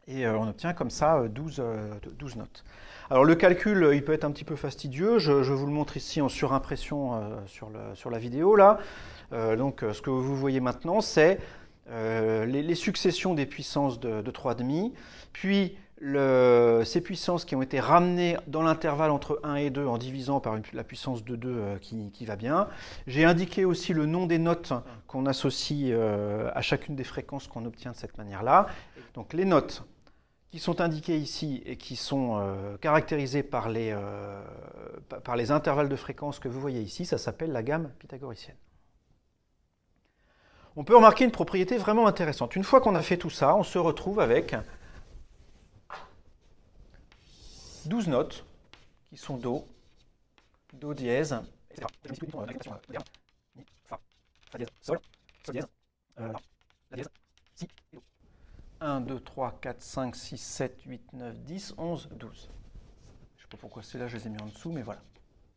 Et euh, on obtient comme ça euh, douze, euh, douze notes. Alors le calcul, euh, il peut être un petit peu fastidieux. Je, je vous le montre ici en surimpression euh, sur, le, sur la vidéo là. Euh, donc euh, ce que vous voyez maintenant, c'est euh, les, les successions des puissances de, de trois virgule cinq, puis le, ces puissances qui ont été ramenées dans l'intervalle entre un et deux en divisant par une, la puissance de deux euh, qui, qui va bien. J'ai indiqué aussi le nom des notes qu'on associe euh, à chacune des fréquences qu'on obtient de cette manière-là. Donc les notes qui sont indiquées ici et qui sont euh, caractérisées par les, euh, par les intervalles de fréquence que vous voyez ici, ça s'appelle la gamme pythagoricienne. On peut remarquer une propriété vraiment intéressante. Une fois qu'on a fait tout ça, on se retrouve avec douze notes qui sont Do, Do dièse, et cetera. Mi, Fa, Fa dièse, Sol, Sol dièse, euh, La dièse, Si et Do. un, deux, trois, quatre, cinq, six, sept, huit, neuf, dix, onze, douze. Je ne sais pas pourquoi ceux-là, je les ai mis en dessous, mais voilà.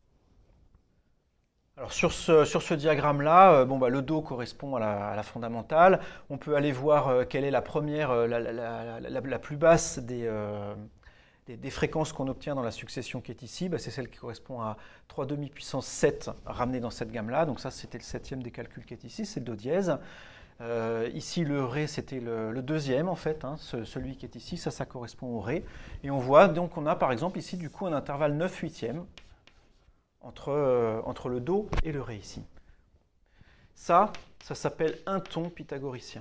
Alors sur ce, sur ce diagramme-là, euh, bon, bah, le Do correspond à la, à la fondamentale. On peut aller voir euh, quelle est la première, euh, la, la, la, la, la plus basse des, euh, des, des fréquences qu'on obtient dans la succession qui est ici. Bah, c'est celle qui correspond à trois demi puissance sept ramenée dans cette gamme-là. Donc ça, c'était le septième des calculs qui est ici, c'est le Do dièse. Euh, ici, le Ré, c'était le, le deuxième, en fait, hein, ce, celui qui est ici, ça, ça correspond au Ré. Et on voit, donc, on a, par exemple, ici, du coup, un intervalle neuf huitièmes entre, euh, entre le Do et le Ré, ici. Ça, ça s'appelle un ton pythagoricien.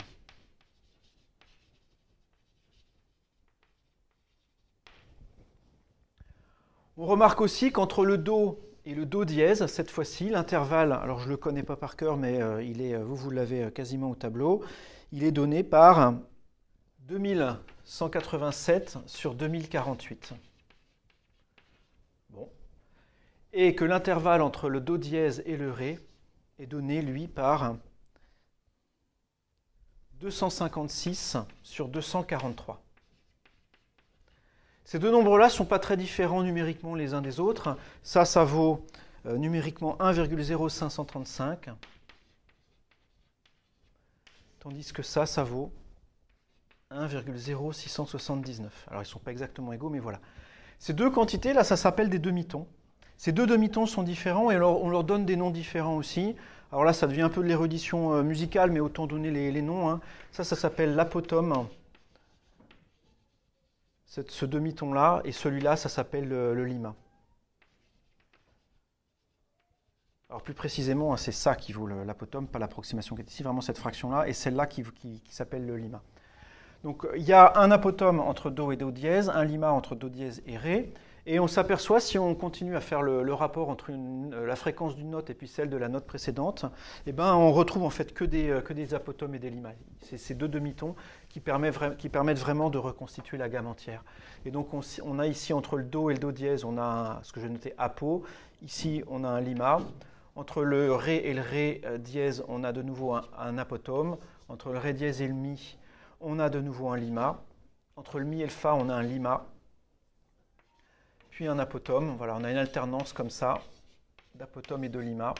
On remarque aussi qu'entre le Do et le Do dièse, cette fois-ci, l'intervalle, alors je ne le connais pas par cœur, mais euh, il est, vous, vous l'avez quasiment au tableau, il est donné par deux mille cent quatre-vingt-sept sur deux mille quarante-huit. Bon. Et que l'intervalle entre le Do dièse et le Ré est donné, lui, par deux cent cinquante-six sur deux cent quarante-trois. Ces deux nombres-là ne sont pas très différents numériquement les uns des autres. Ça, ça vaut euh, numériquement un virgule zéro cinq cent trente-cinq. Tandis que ça, ça vaut un virgule zéro six cent soixante-dix-neuf. Alors, ils ne sont pas exactement égaux, mais voilà. Ces deux quantités-là, ça s'appelle des demi-tons. Ces deux demi-tons sont différents et alors on leur donne des noms différents aussi. Alors là, ça devient un peu de l'érudition musicale, mais autant donner les, les noms. Hein. Ça, ça s'appelle l'apotome. Ce demi-ton-là, et celui-là, ça s'appelle le, le lima. Alors plus précisément, c'est ça qui vaut l'apotome, pas l'approximation qui est ici, vraiment cette fraction-là, et celle-là qui, qui, qui s'appelle le lima. Donc il y a un apotome entre Do et Do dièse, un lima entre Do dièse et Ré, et on s'aperçoit, si on continue à faire le, le rapport entre une, la fréquence d'une note et puis celle de la note précédente, eh ben, on retrouve en fait que des, que des apotomes et des limas. C'est ces deux demi-tons qui, permet, qui permettent vraiment de reconstituer la gamme entière. Et donc on, on a ici entre le Do et le Do dièse, on a un, ce que je vais noter apo, ici on a un lima, entre le Ré et le Ré dièse, on a de nouveau un, un apotome, entre le Ré dièse et le Mi, on a de nouveau un lima, entre le Mi et le Fa, on a un lima, puis un apotome. Voilà, on a une alternance comme ça d'apotome et de lima.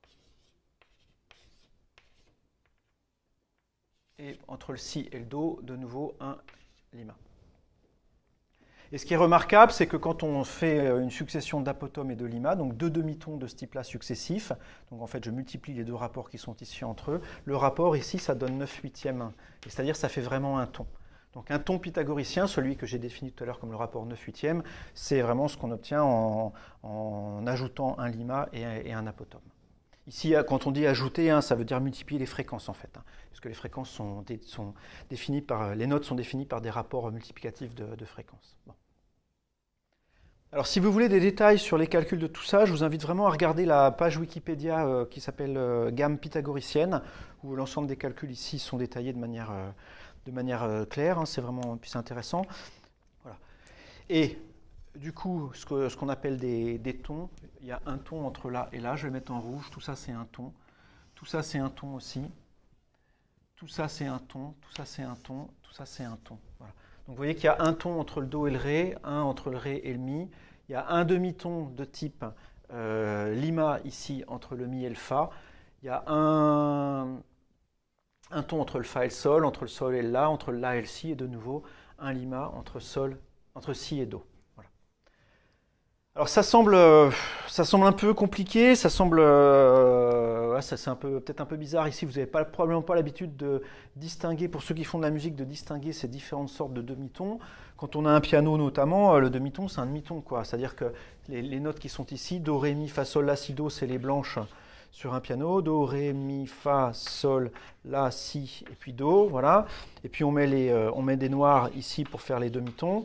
Et entre le Si et le Do, de nouveau un lima. Et ce qui est remarquable, c'est que quand on fait une succession d'apotomes et de lima, donc deux demi-tons de ce type-là successifs, donc en fait je multiplie les deux rapports qui sont ici entre eux, le rapport ici ça donne neuf huitièmes, c'est-à-dire ça fait vraiment un ton. Donc un ton pythagoricien, celui que j'ai défini tout à l'heure comme le rapport neuf huitièmes, c'est vraiment ce qu'on obtient en, en ajoutant un lima et un, et un apotome. Ici, quand on dit ajouter, hein, ça veut dire multiplier les fréquences en fait, hein, puisque les fréquences sont, dé, sont définies par, les notes sont définies par des rapports multiplicatifs de, de fréquences. Bon. Alors si vous voulez des détails sur les calculs de tout ça, je vous invite vraiment à regarder la page Wikipédia euh, qui s'appelle euh, gamme pythagoricienne, où l'ensemble des calculs ici sont détaillés de manière... Euh, de manière euh, claire, hein, c'est vraiment puis c'est intéressant. Voilà. Et du coup, ce qu'on ce qu'on appelle des, des tons, il y a un ton entre là et là, je vais mettre en rouge, tout ça c'est un ton, tout ça c'est un ton aussi, tout ça c'est un ton, tout ça c'est un ton, tout ça c'est un ton. Voilà. Donc vous voyez qu'il y a un ton entre le Do et le Ré, un entre le Ré et le Mi, il y a un demi-ton de type euh, lima ici entre le Mi et le Fa, il y a un... un ton entre le Fa et le Sol, entre le Sol et le La, entre le La et le Si, et de nouveau un Lima entre Sol, entre Si et Do. Voilà. Alors ça semble, ça semble un peu compliqué, ça semble, euh, ouais, ça c'est un peu, peut-être un peu bizarre ici. Vous n'avez pas, probablement pas l'habitude de distinguer, pour ceux qui font de la musique, de distinguer ces différentes sortes de demi-tons. Quand on a un piano notamment, le demi-ton c'est un demi-ton, quoi. C'est-à-dire que les, les notes qui sont ici, Do, Ré, Mi, Fa, Sol, La, Si, Do, c'est les blanches sur un piano, Do, Ré, Mi, Fa, Sol, La, Si, et puis Do, voilà. Et puis on met, les, euh, on met des noirs ici pour faire les demi-tons.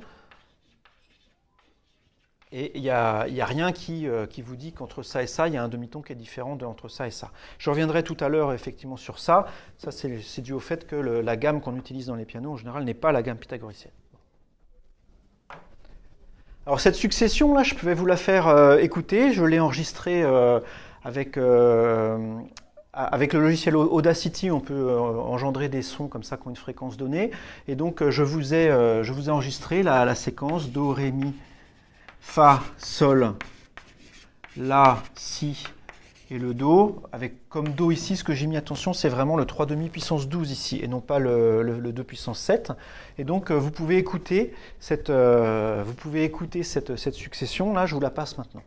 Et il n'y a, a rien qui, euh, qui vous dit qu'entre ça et ça, il y a un demi-ton qui est différent de, entre ça et ça. Je reviendrai tout à l'heure effectivement sur ça. Ça, c'est dû au fait que le, la gamme qu'on utilise dans les pianos, en général, n'est pas la gamme pythagoricienne. Alors cette succession-là, je pouvais vous la faire euh, écouter. Je l'ai enregistrée euh, avec, euh, avec le logiciel Audacity. On peut euh, engendrer des sons comme ça qui ont une fréquence donnée. Et donc, euh, je, vous ai, euh, je vous ai enregistré la, la séquence Do, Ré, Mi, Fa, Sol, La, Si et le Do. Avec comme Do ici, ce que j'ai mis attention, c'est vraiment le trois demi puissance douze ici et non pas le, le, le deux puissance sept. Et donc vous pouvez écouter cette, euh, vous pouvez écouter cette, cette succession. Là, je vous la passe maintenant.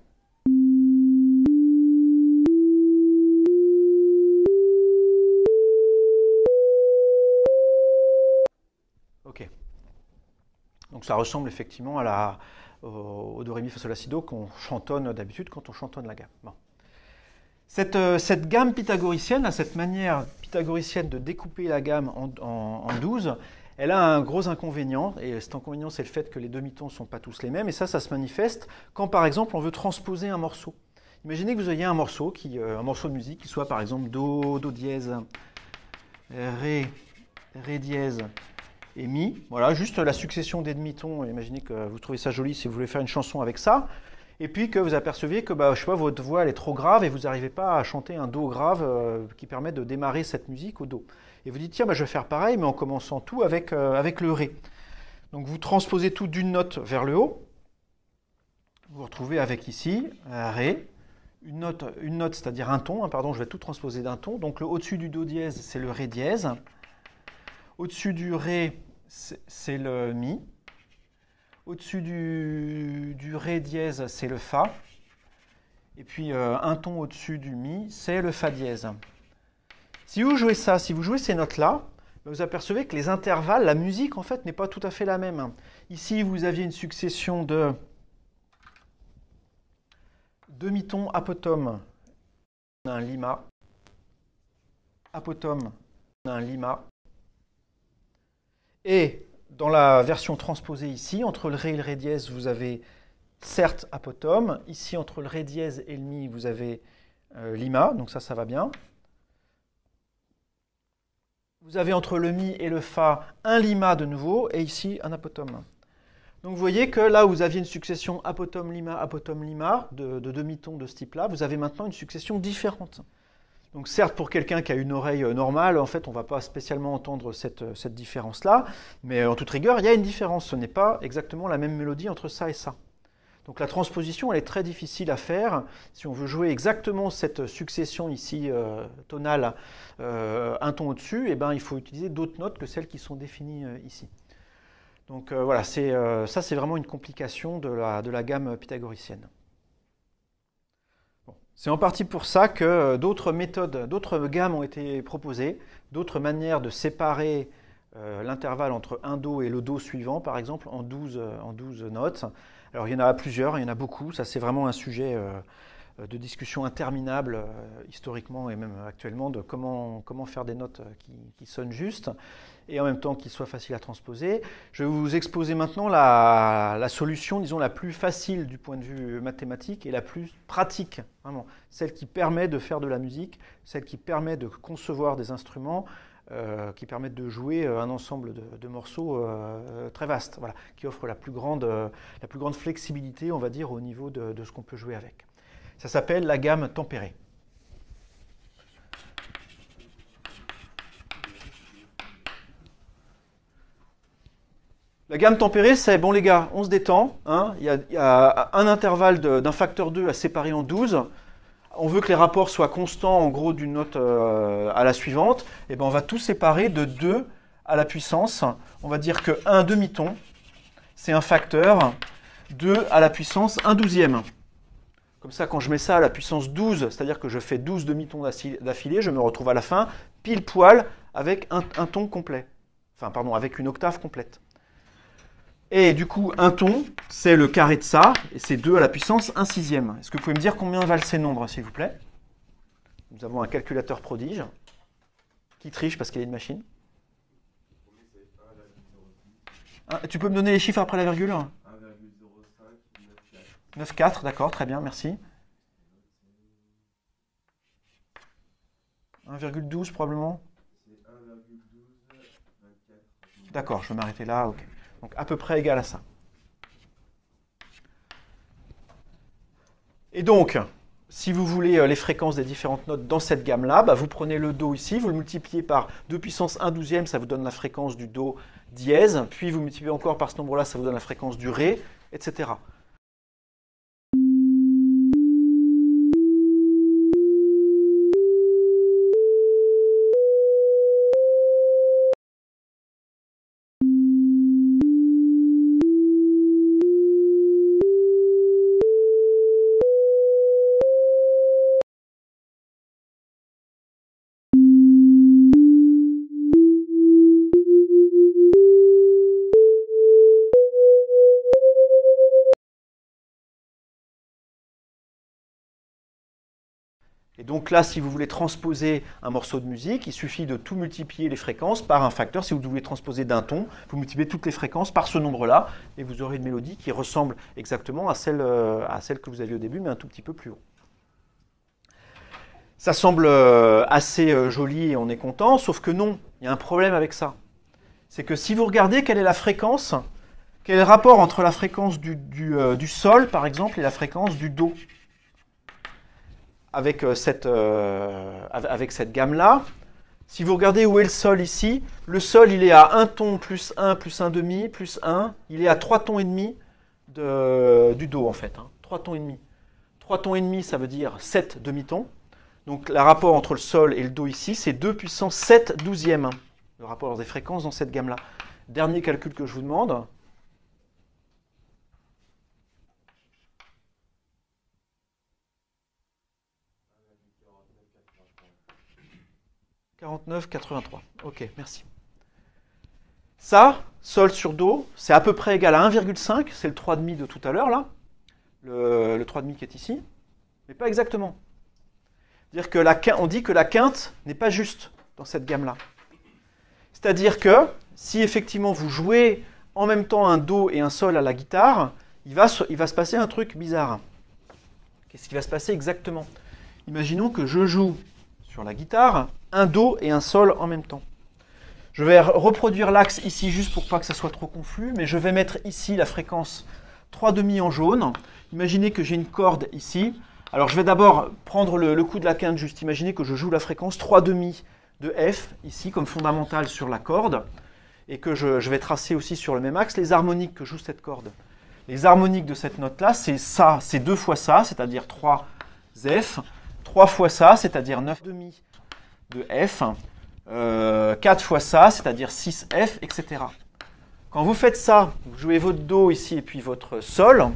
Ok. Donc ça ressemble effectivement à la au Do, Ré, Mi, Fa, Sol, La, Si, Do qu'on chantonne d'habitude quand on chantonne la gamme. Bon. Cette, euh, cette gamme pythagoricienne, cette manière pythagoricienne de découper la gamme en, en, en douze, elle a un gros inconvénient, et cet inconvénient c'est le fait que les demi-tons ne sont pas tous les mêmes, et ça, ça se manifeste quand par exemple on veut transposer un morceau. Imaginez que vous ayez un morceau, qui, euh, un morceau de musique qui soit par exemple Do, Do dièse, Ré, Ré dièse, et Mi, voilà, juste la succession des demi-tons. Imaginez que vous trouvez ça joli si vous voulez faire une chanson avec ça, et puis que vous aperceviez que bah, je sais pas, votre voix elle est trop grave et vous n'arrivez pas à chanter un Do grave euh, qui permet de démarrer cette musique au Do. Et vous dites tiens, bah, je vais faire pareil, mais en commençant tout avec, euh, avec le Ré. Donc vous transposez tout d'une note vers le haut, vous vous retrouvez avec ici un Ré, une note, une note c'est-à-dire un ton, hein, pardon, je vais tout transposer d'un ton, donc le au-dessus du Do dièse c'est le Ré dièse, au-dessus du Ré c'est le Mi. Au-dessus du, du Ré dièse, c'est le Fa. Et puis euh, un ton au-dessus du Mi, c'est le Fa dièse. Si vous jouez ça, si vous jouez ces notes-là, vous apercevez que les intervalles, la musique en fait n'est pas tout à fait la même. Ici, vous aviez une succession de demi-tons apotome, un Lima, apotome, un Lima, et dans la version transposée ici, entre le Ré et le Ré dièse, vous avez certes apotome. Ici, entre le Ré dièse et le Mi, vous avez euh, Lima, donc ça, ça va bien. Vous avez entre le Mi et le Fa un Lima de nouveau, et ici un apotome. Donc vous voyez que là où vous aviez une succession apotome, Lima, apotome, Lima, de, de demi-tons de ce type-là, vous avez maintenant une succession différente. Donc certes, pour quelqu'un qui a une oreille normale, en fait, on ne va pas spécialement entendre cette, cette différence-là, mais en toute rigueur, il y a une différence. Ce n'est pas exactement la même mélodie entre ça et ça. Donc la transposition, elle est très difficile à faire. Si on veut jouer exactement cette succession ici euh, tonale, euh, un ton au-dessus, eh ben, il faut utiliser d'autres notes que celles qui sont définies euh, ici. Donc euh, voilà, euh, ça c'est vraiment une complication de la, de la gamme pythagoricienne. C'est en partie pour ça que d'autres méthodes, d'autres gammes ont été proposées, d'autres manières de séparer euh, l'intervalle entre un Do et le Do suivant, par exemple, en douze, en douze notes. Alors il y en a plusieurs, il y en a beaucoup, ça c'est vraiment un sujet euh, de discussion interminable, euh, historiquement et même actuellement, de comment, comment faire des notes qui, qui sonnent juste et en même temps qui soient faciles à transposer. Je vais vous exposer maintenant la, la solution, disons, la plus facile du point de vue mathématique et la plus pratique, vraiment, celle qui permet de faire de la musique, celle qui permet de concevoir des instruments, euh, qui permettent de jouer un ensemble de, de morceaux euh, très vastes, voilà, qui offre la plus, grande, euh, la plus grande flexibilité, on va dire, au niveau de, de ce qu'on peut jouer avec. Ça s'appelle la gamme tempérée. La gamme tempérée, c'est, bon les gars, on se détend, hein, il y a, il y a un intervalle d'un facteur deux à séparer en douze. on veut que les rapports soient constants, en gros, d'une note euh, à la suivante, et ben on va tout séparer de deux à la puissance. On va dire que un demi-ton, c'est un facteur, deux à la puissance un douzième. Comme ça, quand je mets ça à la puissance douze, c'est-à-dire que je fais douze demi-tons d'affilée, je me retrouve à la fin, pile poil, avec un, un ton complet. Enfin, pardon, avec une octave complète. Et du coup, un ton, c'est le carré de ça, et c'est deux à la puissance un sixième. Est-ce que vous pouvez me dire combien valent ces nombres, s'il vous plaît? Nous avons un calculateur prodige, qui triche parce qu'il est une machine. Ah, tu peux me donner les chiffres après la virgule? un virgule zéro cinq neuf quatre. neuf quatre, d'accord, très bien, merci. un virgule douze probablement? C'est un virgule douze vingt-quatre. D'accord, je vais m'arrêter là, ok. Donc à peu près égal à ça. Et donc, si vous voulez les fréquences des différentes notes dans cette gamme-là, bah vous prenez le Do ici, vous le multipliez par deux puissance un douzième, ça vous donne la fréquence du Do dièse, puis vous multipliez encore par ce nombre-là, ça vous donne la fréquence du Ré, et cetera. Et donc là, si vous voulez transposer un morceau de musique, il suffit de tout multiplier les fréquences par un facteur. Si vous voulez transposer d'un ton, vous multipliez toutes les fréquences par ce nombre-là, et vous aurez une mélodie qui ressemble exactement à celle, à celle que vous aviez au début, mais un tout petit peu plus haut. Ça semble assez joli et on est content, sauf que non, il y a un problème avec ça. C'est que si vous regardez quelle est la fréquence, quel est le rapport entre la fréquence du, du, euh, du sol, par exemple, et la fréquence du Do avec cette, euh, avec cette gamme-là. Si vous regardez où est le sol ici, le sol il est à un ton plus un plus un demi plus un, il est à trois tons et demi de, du Do en fait, hein, trois tons et demi. trois tons et demi ça veut dire sept demi-tons. Donc le rapport entre le sol et le Do ici, c'est deux puissance sept douzième, le rapport des fréquences dans cette gamme-là. Dernier calcul que je vous demande. quarante-neuf quatre-vingt-trois. Ok, merci. Ça, sol sur Do, c'est à peu près égal à un virgule cinq, c'est le trois virgule cinq de tout à l'heure, là. Le, le trois virgule cinq qui est ici. Mais pas exactement. C'est-à-dire que la, on dit que la quinte n'est pas juste dans cette gamme-là. C'est-à-dire que si effectivement vous jouez en même temps un Do et un Sol à la guitare, il va, se, il va se passer un truc bizarre. Qu'est-ce qui va se passer exactement? Imaginons que je joue sur la guitare un Do et un Sol en même temps. Je vais reproduire l'axe ici juste pour pas que ça soit trop confus, mais je vais mettre ici la fréquence trois demi en jaune. Imaginez que j'ai une corde ici. Alors je vais d'abord prendre le, le coup de la quinte, juste imaginez que je joue la fréquence trois demi de F ici comme fondamentale sur la corde et que je, je vais tracer aussi sur le même axe les harmoniques que joue cette corde. Les harmoniques de cette note-là, c'est ça, c'est deux fois ça, c'est-à-dire trois F, trois fois ça, c'est-à-dire neuf demi de F, euh, quatre fois ça, c'est-à-dire six F, et cetera. Quand vous faites ça, vous jouez votre Do ici et puis votre Sol,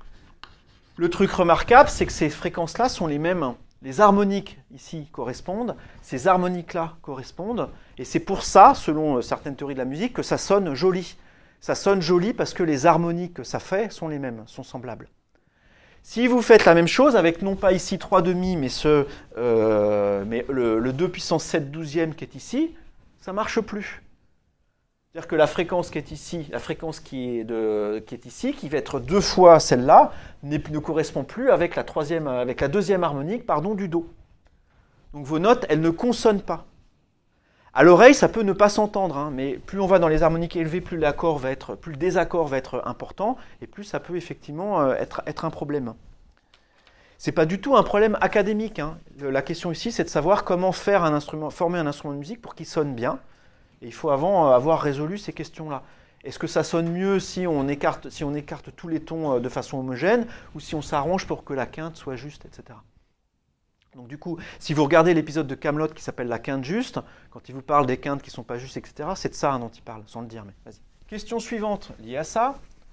le truc remarquable, c'est que ces fréquences-là sont les mêmes. Les harmoniques ici correspondent, ces harmoniques-là correspondent, et c'est pour ça, selon certaines théories de la musique, que ça sonne joli. Ça sonne joli parce que les harmoniques que ça fait sont les mêmes, sont semblables. Si vous faites la même chose avec non pas ici trois demi, mais, ce, euh, mais le, le deux puissance sept douzième qui est ici, ça ne marche plus. C'est-à-dire que la fréquence qui est ici, la fréquence qui est, de, qui est ici, qui va être deux fois celle-là, ne correspond plus avec la, troisième, avec la deuxième harmonique pardon, du Do. Donc vos notes, elles ne consonnent pas. À l'oreille, ça peut ne pas s'entendre, hein, mais plus on va dans les harmoniques élevées, plus l'accord va être, plus le désaccord va être important, et plus ça peut effectivement être, être un problème. C'est pas du tout un problème académique. Hein. La question ici, c'est de savoir comment faire un instrument, former un instrument de musique pour qu'il sonne bien. Et il faut avant avoir résolu ces questions-là. Est-ce que ça sonne mieux si on écarte, si on écarte tous les tons de façon homogène, ou si on s'arrange pour que la quinte soit juste, et cetera. Donc du coup, si vous regardez l'épisode de Kaamelott qui s'appelle La quinte juste, quand il vous parle des quintes qui ne sont pas justes, et cetera, c'est de ça hein, dont il parle, sans le dire, mais vas-y. Question suivante, liée à ça.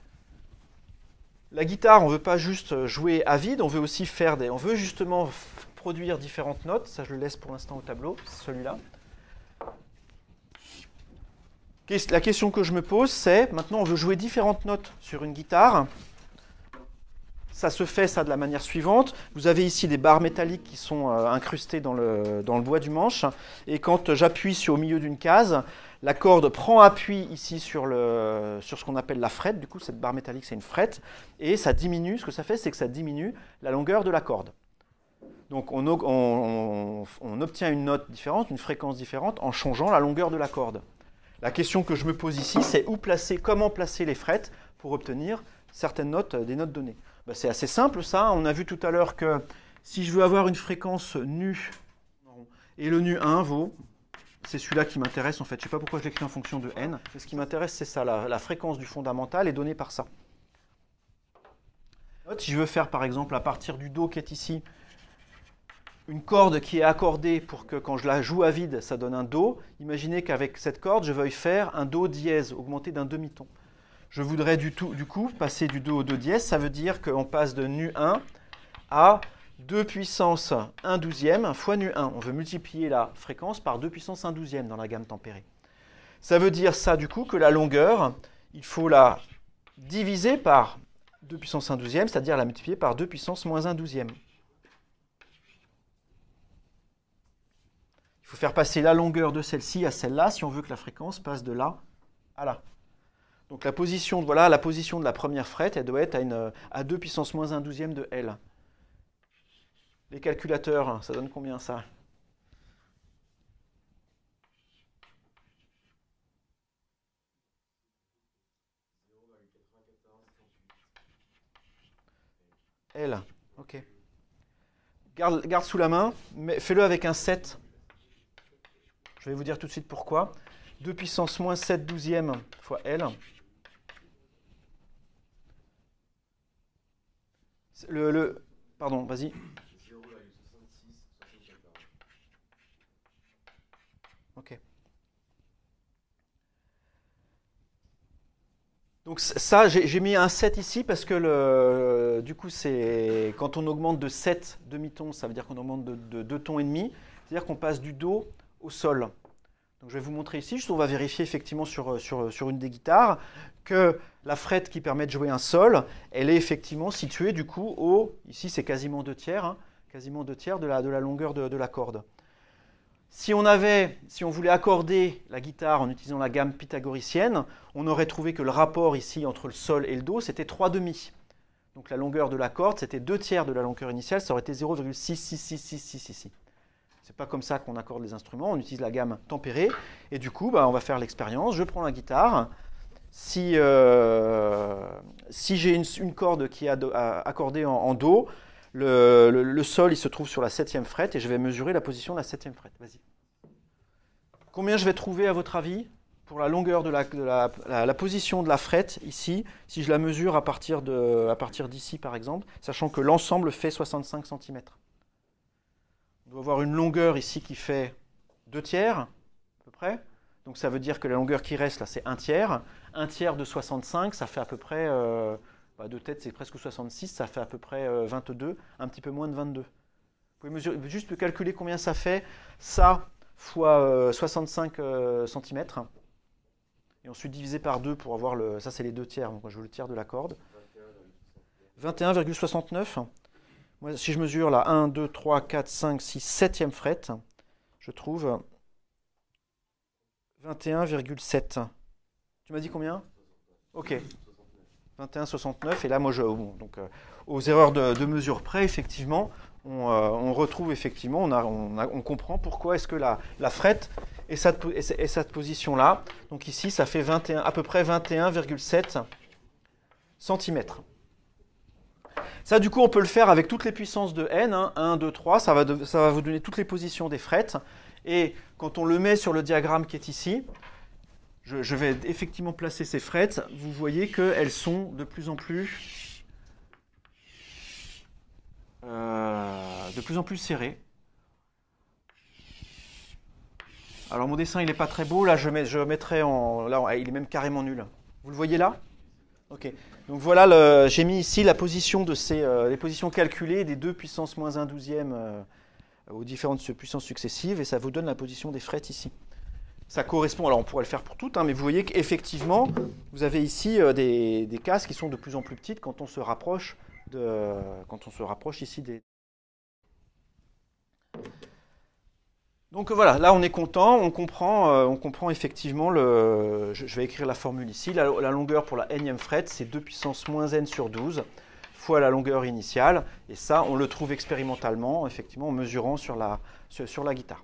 La guitare, on ne veut pas juste jouer à vide, on veut aussi faire des... On veut justement produire différentes notes, ça je le laisse pour l'instant au tableau, c'est celui-là. La question que je me pose, c'est, maintenant on veut jouer différentes notes sur une guitare. Ça se fait ça de la manière suivante. Vous avez ici des barres métalliques qui sont euh, incrustées dans le, dans le bois du manche. Et quand j'appuie sur au milieu d'une case, la corde prend appui ici sur, le, sur ce qu'on appelle la frette. Du coup, cette barre métallique, c'est une frette. Et ça diminue. Ce que ça fait, c'est que ça diminue la longueur de la corde. Donc on, on, on, on obtient une note différente, une fréquence différente en changeant la longueur de la corde. La question que je me pose ici, c'est où placer, comment placer les frettes pour obtenir certaines notes, des notes données. Ben, c'est assez simple ça. On a vu tout à l'heure que si je veux avoir une fréquence nue, et le nu un vaut, c'est celui-là qui m'intéresse en fait. Je ne sais pas pourquoi je l'écris en fonction de n. Mais ce qui m'intéresse, c'est ça. La, la fréquence du fondamental est donnée par ça. Si je veux faire par exemple à partir du Do qui est ici, une corde qui est accordée pour que quand je la joue à vide, ça donne un Do. Imaginez qu'avec cette corde, je veuille faire un Do dièse, augmenté d'un demi-ton. Je voudrais du, tout, du coup passer du Do au Do dièse, ça veut dire qu'on passe de nu un à deux puissance un douzième fois nu un. On veut multiplier la fréquence par deux puissance un douzième dans la gamme tempérée. Ça veut dire ça du coup que la longueur, il faut la diviser par deux puissance un douzième, c'est-à-dire la multiplier par deux puissance moins un douzième. Il faut faire passer la longueur de celle-ci à celle-là si on veut que la fréquence passe de là à là. Donc la position, voilà, la position de la première frette, elle doit être à, une, à deux puissance moins un douzième de L. Les calculateurs, ça donne combien ça? L, ok. Garde, garde sous la main, mais fais-le avec un sept. Je vais vous dire tout de suite pourquoi. deux puissance moins sept douzième fois L. Le, le, pardon, vas-y. Ok. Donc ça, j'ai mis un sept ici parce que le, du coup, c'est quand on augmente de sept demi-tons, ça veut dire qu'on augmente de, de deux tons et demi. C'est-à-dire qu'on passe du Do au Sol. Donc je vais vous montrer ici, juste on va vérifier effectivement sur, sur, sur une des guitares que la frette qui permet de jouer un Sol, elle est effectivement située du coup au, ici c'est quasiment deux tiers, hein, quasiment deux tiers de la, de la longueur de, de la corde. Si on avait, si on voulait accorder la guitare en utilisant la gamme pythagoricienne, on aurait trouvé que le rapport ici entre le Sol et le Do, c'était trois demi. Donc la longueur de la corde, c'était deux tiers de la longueur initiale, ça aurait été zéro virgule six six six six six ici. C'est pas comme ça qu'on accorde les instruments, on utilise la gamme tempérée. Et du coup, bah, on va faire l'expérience. Je prends la guitare. Si, euh, si j'ai une, une corde qui est accordée en, en Do, le, le, le Sol il se trouve sur la septième frette et je vais mesurer la position de la septième frette. Vas-y. Combien je vais trouver à votre avis pour la longueur de la, de la, la, la position de la frette ici, si je la mesure à partir de, à partir d'ici par exemple, sachant que l'ensemble fait soixante-cinq centimètres. On doit avoir une longueur ici qui fait deux tiers, à peu près. Donc ça veut dire que la longueur qui reste là, c'est un tiers. un tiers de soixante-cinq, ça fait à peu près, euh, bah, de tête c'est presque soixante-six, ça fait à peu près euh, vingt-deux, un petit peu moins de vingt-deux. Vous pouvez mesurer, juste calculer combien ça fait, ça fois euh, soixante-cinq euh, centimètres. Et ensuite diviser par deux pour avoir le, ça c'est les deux tiers, donc moi je veux le tiers de la corde. vingt et un virgule soixante-neuf. Moi, si je mesure là un, deux, trois, quatre, cinq, six, septième frette, je trouve vingt et un virgule sept. Tu m'as dit combien? Ok. vingt et un virgule soixante-neuf. Et là, moi, je, bon, donc, euh, aux erreurs de, de mesure près, effectivement, on, euh, on retrouve effectivement, on, a, on, a, on comprend pourquoi est-ce que la, la frette est cette, est cette position-là. Donc ici, ça fait vingt et un, à peu près vingt et un virgule sept centimètres. Ça, du coup, on peut le faire avec toutes les puissances de n, hein, un, deux, trois, ça va, de, ça va vous donner toutes les positions des frettes. Et quand on le met sur le diagramme qui est ici, je, je vais effectivement placer ces frettes. Vous voyez qu'elles sont de plus en plus, euh, de plus en plus serrées. Alors mon dessin il n'est pas très beau, là je, mets, je mettrai en... Là il est même carrément nul. Vous le voyez là? Ok. Donc voilà, le... j'ai mis ici la position de ces, euh, les positions calculées des deux puissance moins un douzième euh, aux différentes puissances successives et ça vous donne la position des frettes ici. Ça correspond, alors on pourrait le faire pour toutes, hein, mais vous voyez qu'effectivement vous avez ici euh, des, des cases qui sont de plus en plus petites quand on se rapproche, de, quand on se rapproche ici des... Donc voilà, là on est content, on comprend, euh, on comprend effectivement, le, je, je vais écrire la formule ici, la, la longueur pour la énième fret c'est deux puissance moins n sur douze fois la longueur initiale, et ça on le trouve expérimentalement, effectivement en mesurant sur la, sur, sur la guitare.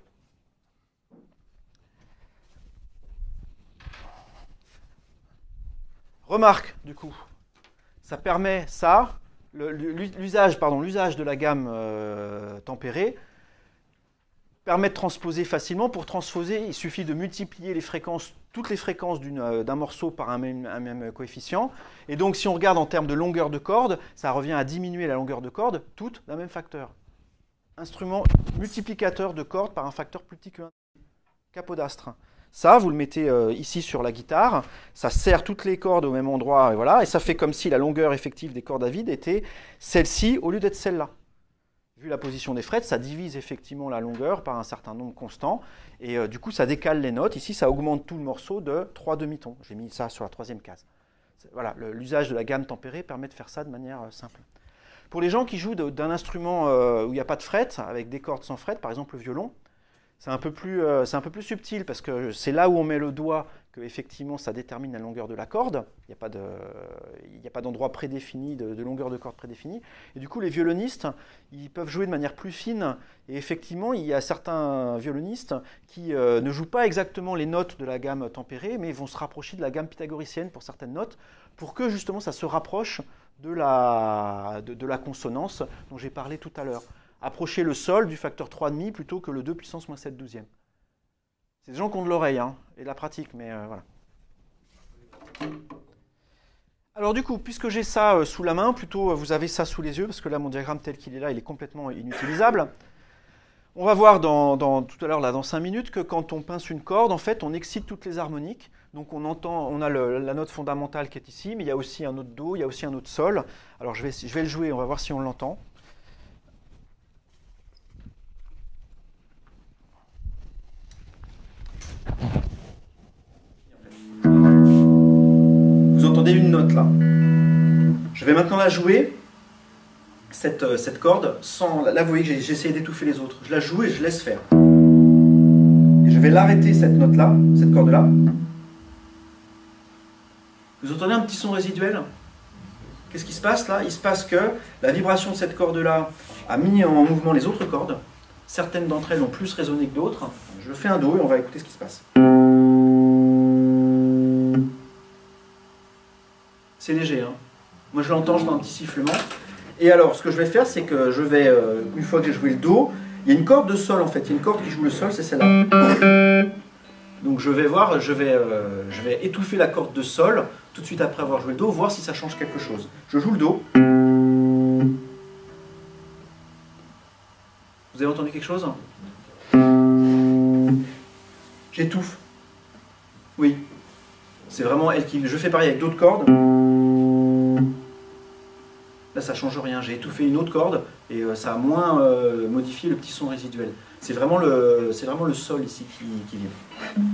Remarque du coup, ça permet ça, l'usage pardon, l'usage de la gamme euh, tempérée, permet de transposer facilement. Pour transposer, il suffit de multiplier les fréquences, toutes les fréquences d'un morceau par un même, un même coefficient. Et donc, si on regarde en termes de longueur de corde, ça revient à diminuer la longueur de corde, toutes d'un même facteur. Instrument multiplicateur de cordes par un facteur plus petit que un. Capodastre. Ça, vous le mettez euh, ici sur la guitare, ça serre toutes les cordes au même endroit, et voilà, et ça fait comme si la longueur effective des cordes à vide était celle-ci au lieu d'être celle-là. Vu la position des frettes, ça divise effectivement la longueur par un certain nombre constant, et euh, du coup ça décale les notes. Ici, ça augmente tout le morceau de trois demi-tons. J'ai mis ça sur la troisième case. Voilà, l'usage de la gamme tempérée permet de faire ça de manière euh, simple. Pour les gens qui jouent d'un instrument euh, où il n'y a pas de frettes, avec des cordes sans frettes, par exemple le violon, c'est un peu plus, euh, c'est un peu plus subtil, parce que c'est là où on met le doigt que effectivement ça détermine la longueur de la corde. Il n'y a pas de, il n'y a pas d'endroit prédéfini, de, de longueur de corde prédéfinie. Et du coup, les violonistes, ils peuvent jouer de manière plus fine. Et effectivement, il y a certains violonistes qui euh, ne jouent pas exactement les notes de la gamme tempérée, mais vont se rapprocher de la gamme pythagoricienne pour certaines notes, pour que justement ça se rapproche de la, de, de la consonance dont j'ai parlé tout à l'heure. Approcher le sol du facteur trois virgule cinq plutôt que le deux puissance moins sept douzième. C'est des gens qui ont de l'oreille hein, et de la pratique, mais euh, voilà. Alors du coup, puisque j'ai ça euh, sous la main, plutôt euh, vous avez ça sous les yeux, parce que là, mon diagramme tel qu'il est là, il est complètement inutilisable. On va voir dans, dans, tout à l'heure, là, dans cinq minutes, que quand on pince une corde, en fait, on excite toutes les harmoniques. Donc on entend, on a le, la note fondamentale qui est ici, mais il y a aussi un autre do, il y a aussi un autre sol. Alors je vais, je vais le jouer, on va voir si on l'entend. Vous entendez une note là. Je vais maintenant la jouer, cette, cette corde, sans... Là vous voyez que j'ai essayé d'étouffer les autres. Je la joue et je laisse faire. Et je vais l'arrêter cette note là, cette corde là. Vous entendez un petit son résiduel? Qu'est-ce qui se passe là? Il se passe que la vibration de cette corde là a mis en mouvement les autres cordes. Certaines d'entre elles ont plus résonné que d'autres. Je fais un do et on va écouter ce qui se passe. C'est léger, hein. Moi je l'entends, je fais un petit sifflement. Et alors ce que je vais faire, c'est que je vais, euh, une fois que j'ai joué le do, il y a une corde de sol en fait, il y a une corde qui joue le sol, c'est celle-là. Donc je vais voir, je vais, euh, je vais étouffer la corde de sol, tout de suite après avoir joué le do, voir si ça change quelque chose. Je joue le do. Vous avez entendu quelque chose? J'étouffe. Oui. C'est vraiment elle qui... Je fais pareil avec d'autres cordes. Là, ça ne change rien. J'ai étouffé une autre corde et euh, ça a moins euh, modifié le petit son résiduel. C'est vraiment, vraiment le sol ici qui, qui vibre.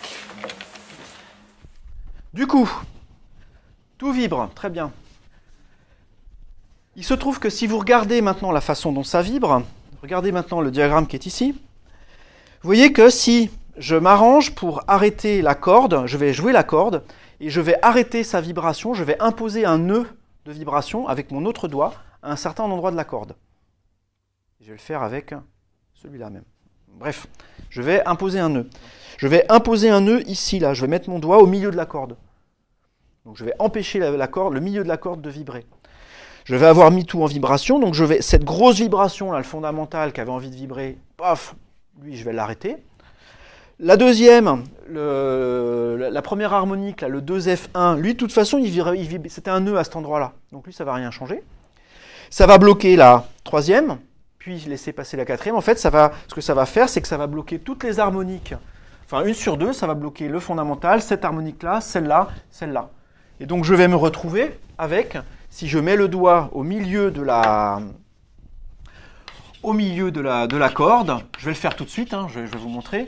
Du coup, tout vibre. Très bien. Il se trouve que si vous regardez maintenant la façon dont ça vibre, regardez maintenant le diagramme qui est ici, vous voyez que si je m'arrange pour arrêter la corde, je vais jouer la corde, et je vais arrêter sa vibration, je vais imposer un nœud de vibration avec mon autre doigt à un certain endroit de la corde. Je vais le faire avec celui-là même. Bref, je vais imposer un nœud. Je vais imposer un nœud ici, là. Je vais mettre mon doigt au milieu de la corde. Donc je vais empêcher la, la corde, le milieu de la corde de vibrer. Je vais avoir mis tout en vibration, donc je vais, cette grosse vibration, là, le fondamental qui avait envie de vibrer, paf, lui, je vais l'arrêter. La deuxième, le, la première harmonique, là, le deux F un, lui, de toute façon, il vibre, il vibre, c'était un nœud à cet endroit-là. Donc lui, ça ne va rien changer. Ça va bloquer la troisième, puis laisser passer la quatrième. En fait, ça va, ce que ça va faire, c'est que ça va bloquer toutes les harmoniques Enfin, une sur deux, ça va bloquer le fondamental, cette harmonique-là, celle-là, celle-là. Et donc, je vais me retrouver avec, si je mets le doigt au milieu de la, au milieu de la, de la corde, je vais le faire tout de suite, hein, je, je vais vous montrer.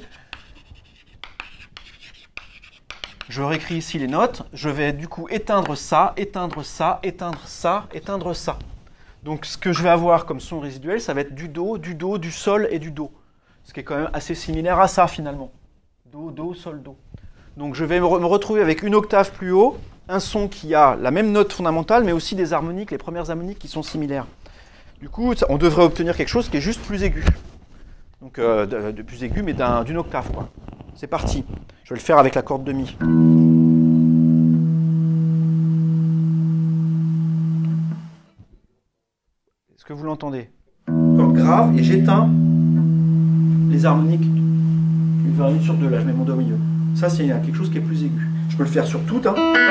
Je réécris ici les notes, je vais du coup éteindre ça, éteindre ça, éteindre ça, éteindre ça. Donc ce que je vais avoir comme son résiduel, ça va être du Do, du Do, du Sol et du Do. Ce qui est quand même assez similaire à ça finalement. Do, Do, Sol, Do. Donc je vais me, re me retrouver avec une octave plus haut, un son qui a la même note fondamentale, mais aussi des harmoniques, les premières harmoniques qui sont similaires. Du coup, on devrait obtenir quelque chose qui est juste plus aigu. Donc euh, de, de plus aigu, mais d'une octave, quoi. C'est parti. Je vais le faire avec la corde de Mi. Est-ce que vous l'entendez? Corde grave, et j'éteins les harmoniques. Je vais faire une sur deux, là, je mets mon doigt au milieu. Ça, c'est quelque chose qui est plus aigu. Je peux le faire sur toutes. Hein.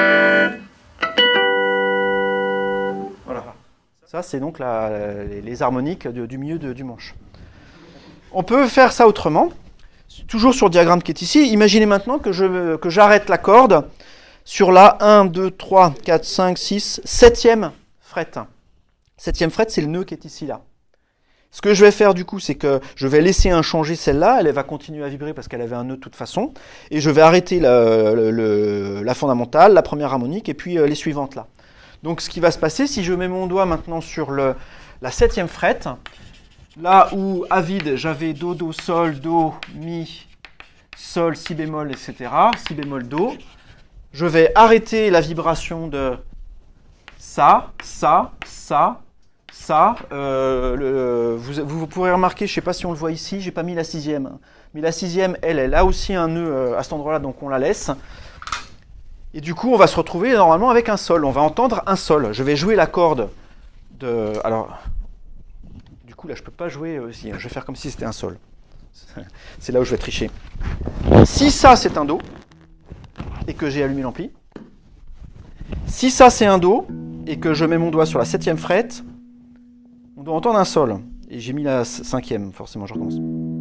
Voilà. Ça, c'est donc la, les, les harmoniques de, du milieu de, du manche. On peut faire ça autrement. Toujours sur le diagramme qui est ici. Imaginez maintenant que je, que j'arrête la corde sur la un, deux, trois, quatre, cinq, six, septième fret. Septième fret, c'est le nœud qui est ici, là. Ce que je vais faire du coup, c'est que je vais laisser inchangée celle-là, elle va continuer à vibrer parce qu'elle avait un nœud de toute façon, et je vais arrêter la, le, le, la fondamentale, la première harmonique, et puis euh, les suivantes là. Donc ce qui va se passer, si je mets mon doigt maintenant sur le, la septième fret, là où à vide j'avais Do, Do, Sol, Do, Mi, Sol, Si bémol, et cetera, Si bémol, Do, je vais arrêter la vibration de ça, ça, ça, ça, euh, le, vous, vous pourrez remarquer, je ne sais pas si on le voit ici, j'ai pas mis la sixième. Mais la sixième, elle, elle a aussi un nœud euh, à cet endroit-là, donc on la laisse. Et du coup, on va se retrouver normalement avec un sol. On va entendre un sol. Je vais jouer la corde de... Alors, du coup, là, je ne peux pas jouer aussi. Je vais faire comme si c'était un sol. C'est là où je vais tricher. Si ça, c'est un Do, et que j'ai allumé l'ampli, si ça, c'est un Do, et que je mets mon doigt sur la septième fret, on doit entendre un Sol. Et j'ai mis la cinquième, forcément, je recommence.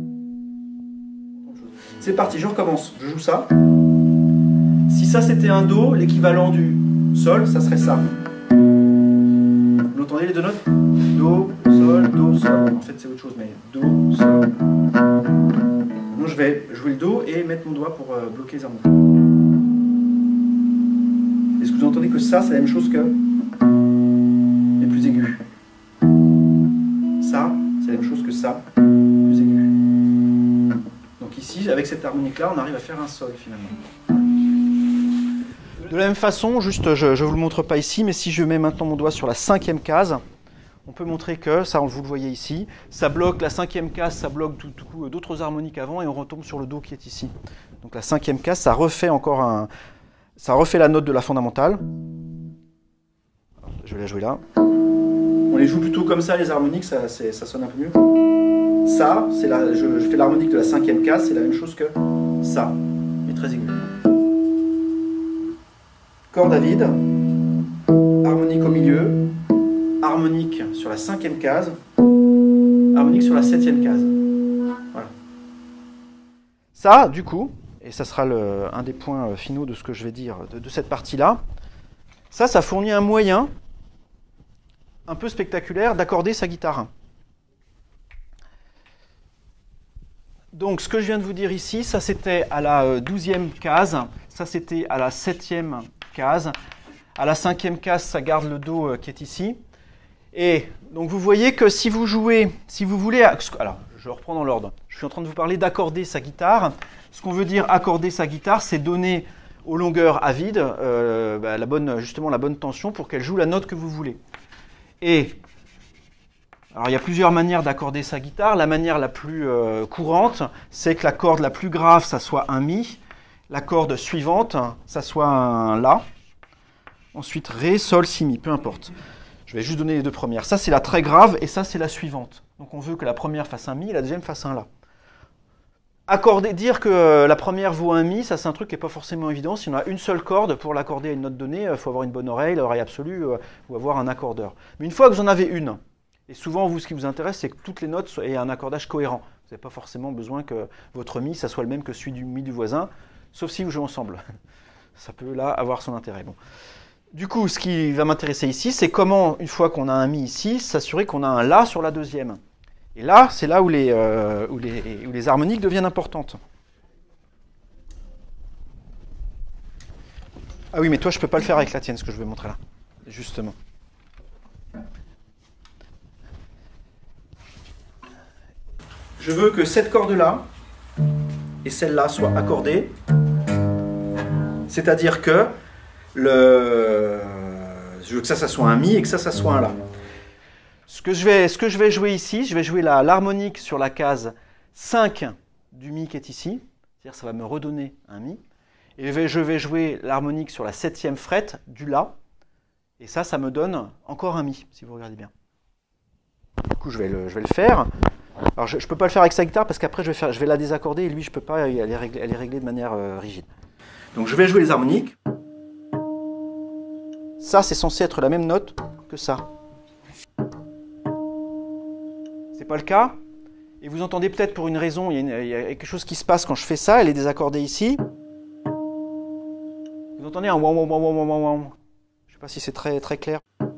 C'est parti, je recommence. Je joue ça. Si ça c'était un Do, l'équivalent du Sol, ça serait ça. Vous entendez les deux notes? Do, Sol, Do, Sol. En fait, c'est autre chose, mais Do, Sol. Maintenant, je vais jouer le Do et mettre mon doigt pour euh, bloquer les harmoniques. Est-ce que vous entendez que ça, c'est la même chose que les plus aigus? Ça, c'est la même chose que ça, plus aigu. Donc ici, avec cette harmonique-là, on arrive à faire un Sol finalement. De la même façon, juste, je ne vous le montre pas ici, mais si je mets maintenant mon doigt sur la cinquième case, on peut montrer que, ça vous le voyez ici, ça bloque la cinquième case, ça bloque tout, tout, d'autres harmoniques avant et on retombe sur le Do qui est ici. Donc la cinquième case, ça refait encore un... Ça refait la note de la fondamentale. Je vais la jouer là. On les joue plutôt comme ça, les harmoniques, ça, ça sonne un peu mieux. Ça, la, je, je fais l'harmonique de la cinquième case, c'est la même chose que ça, mais très aigu. Corde à vide, harmonique au milieu, harmonique sur la cinquième case, harmonique sur la septième case. Voilà. Ça, du coup, et ça sera le, un des points finaux de ce que je vais dire de, de cette partie-là, ça, ça fournit un moyen un peu spectaculaire d'accorder sa guitare. Donc ce que je viens de vous dire ici, ça c'était à la douzième case, ça c'était à la septième case, à la cinquième case ça garde le Do euh, qui est ici. Et donc vous voyez que si vous jouez, si vous voulez, alors je reprends dans l'ordre, je suis en train de vous parler d'accorder sa guitare. Ce qu'on veut dire accorder sa guitare, c'est donner aux longueurs à vide euh, bah, la bonne, justement la bonne tension pour qu'elle joue la note que vous voulez. Et alors il y a plusieurs manières d'accorder sa guitare. La manière la plus euh, courante, c'est que la corde la plus grave, ça soit un Mi. La corde suivante, ça soit un La. Ensuite Ré, Sol, Si, Mi, peu importe. Je vais juste donner les deux premières. Ça c'est la très grave et ça c'est la suivante. Donc on veut que la première fasse un Mi et la deuxième fasse un La. Accorder, dire que la première vaut un Mi, ça c'est un truc qui n'est pas forcément évident. Si on a une seule corde, pour l'accorder à une note donnée, il faut avoir une bonne oreille, l'oreille absolue, euh, ou avoir un accordeur. Mais une fois que vous en avez une, et souvent vous ce qui vous intéresse c'est que toutes les notes aient un accordage cohérent. Vous n'avez pas forcément besoin que votre mi, ça soit le même que celui du mi du voisin, sauf si vous jouez ensemble. Ça peut là avoir son intérêt. Bon. Du coup, ce qui va m'intéresser ici, c'est comment, une fois qu'on a un mi ici, s'assurer qu'on a un la sur la deuxième. Et là, c'est là où les, euh, où, les, où les harmoniques deviennent importantes. Ah oui, mais toi, je ne peux pas le faire avec la tienne, ce que je vais montrer là. Justement. Je veux que cette corde-là et celle-là soient accordées. C'est-à-dire que le... je veux que ça, ça soit un mi et que ça, ça soit un la. Ce que je vais, ce que je vais jouer ici, je vais jouer l'harmonique sur la case cinq du mi qui est ici. C'est-à-dire que ça va me redonner un mi. Et je vais jouer l'harmonique sur la septième frette du la. Et ça, ça me donne encore un mi, si vous regardez bien. Du coup, je vais le, je vais le faire. Alors, je ne peux pas le faire avec sa guitare parce qu'après, je, je vais la désaccorder et lui, je ne peux pas, elle est réglée, elle est réglée de manière euh, rigide. Donc, je vais jouer les harmoniques. Ça, c'est censé être la même note que ça. C'est pas le cas. Et vous entendez peut-être pour une raison, il y, a une, il y a quelque chose qui se passe quand je fais ça, elle est désaccordée ici. Vous entendez un wam wam wam wam wam wam. Je ne sais pas si c'est très, très clair.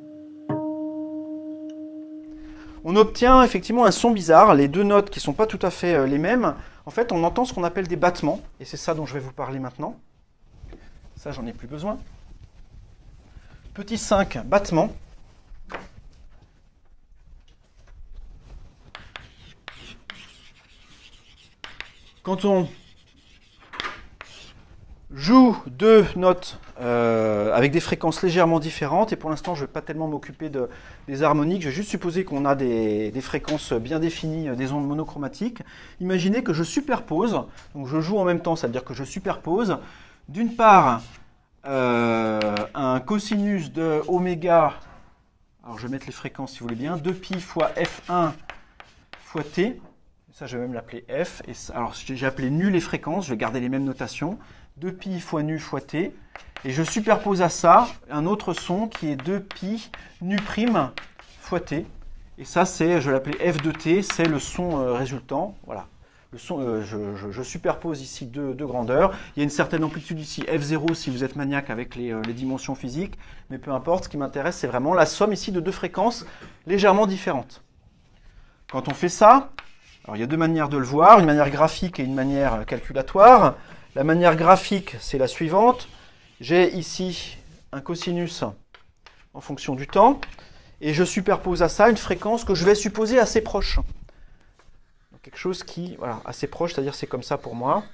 On obtient effectivement un son bizarre, les deux notes qui ne sont pas tout à fait les mêmes. En fait, on entend ce qu'on appelle des battements, et c'est ça dont je vais vous parler maintenant. Ça, j'en ai plus besoin. Petit cinq, battements. Quand on joue deux notes euh, avec des fréquences légèrement différentes, et pour l'instant je ne vais pas tellement m'occuper de, des harmoniques, je vais juste supposer qu'on a des, des fréquences bien définies, des ondes monochromatiques. Imaginez que je superpose, donc je joue en même temps, ça veut dire que je superpose, d'une part euh, un cosinus de oméga, alors je vais mettre les fréquences si vous voulez bien, deux pi fois f un fois t, ça je vais même l'appeler f, et ça, alors j'ai appelé nu les fréquences, je vais garder les mêmes notations, deux pi fois nu fois t, et je superpose à ça un autre son qui est deux pi nu prime fois t, et ça c'est, je vais l'appeler f de t, c'est le son euh, résultant, voilà. Le son, euh, je, je, je superpose ici deux, deux grandeurs, il y a une certaine amplitude ici, f zéro si vous êtes maniaque avec les, euh, les dimensions physiques, mais peu importe, ce qui m'intéresse c'est vraiment la somme ici de deux fréquences légèrement différentes. Quand on fait ça, alors il y a deux manières de le voir, une manière graphique et une manière calculatoire. La manière graphique, c'est la suivante. J'ai ici un cosinus en fonction du temps, et je superpose à ça une fréquence que je vais supposer assez proche. Donc quelque chose qui, voilà, assez proche, c'est-à-dire c'est comme ça pour moi.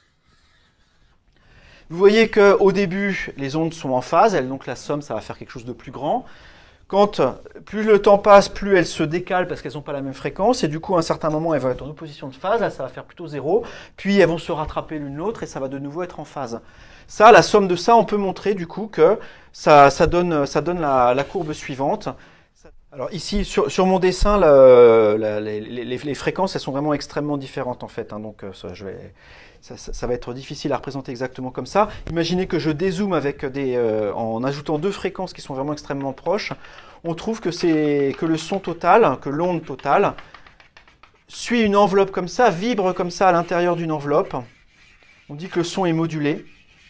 Vous voyez qu'au début, les ondes sont en phase, elles, donc la somme, ça va faire quelque chose de plus grand. Quand plus le temps passe, plus elles se décalent parce qu'elles n'ont pas la même fréquence, et du coup à un certain moment elles vont être en opposition de phase, là ça va faire plutôt zéro, puis elles vont se rattraper l'une l'autre et ça va de nouveau être en phase. Ça, la somme de ça, on peut montrer du coup que ça, ça donne, ça donne la, la courbe suivante. Alors ici, sur, sur mon dessin, la, la, les, les, les fréquences, elles sont vraiment extrêmement différentes en fait, hein, donc ça, je vais... Ça, ça, ça va être difficile à représenter exactement comme ça. Imaginez que je dézoome avec des, euh, en ajoutant deux fréquences qui sont vraiment extrêmement proches. On trouve que, que le son total, que l'onde totale, suit une enveloppe comme ça, vibre comme ça à l'intérieur d'une enveloppe. On dit que le son est modulé.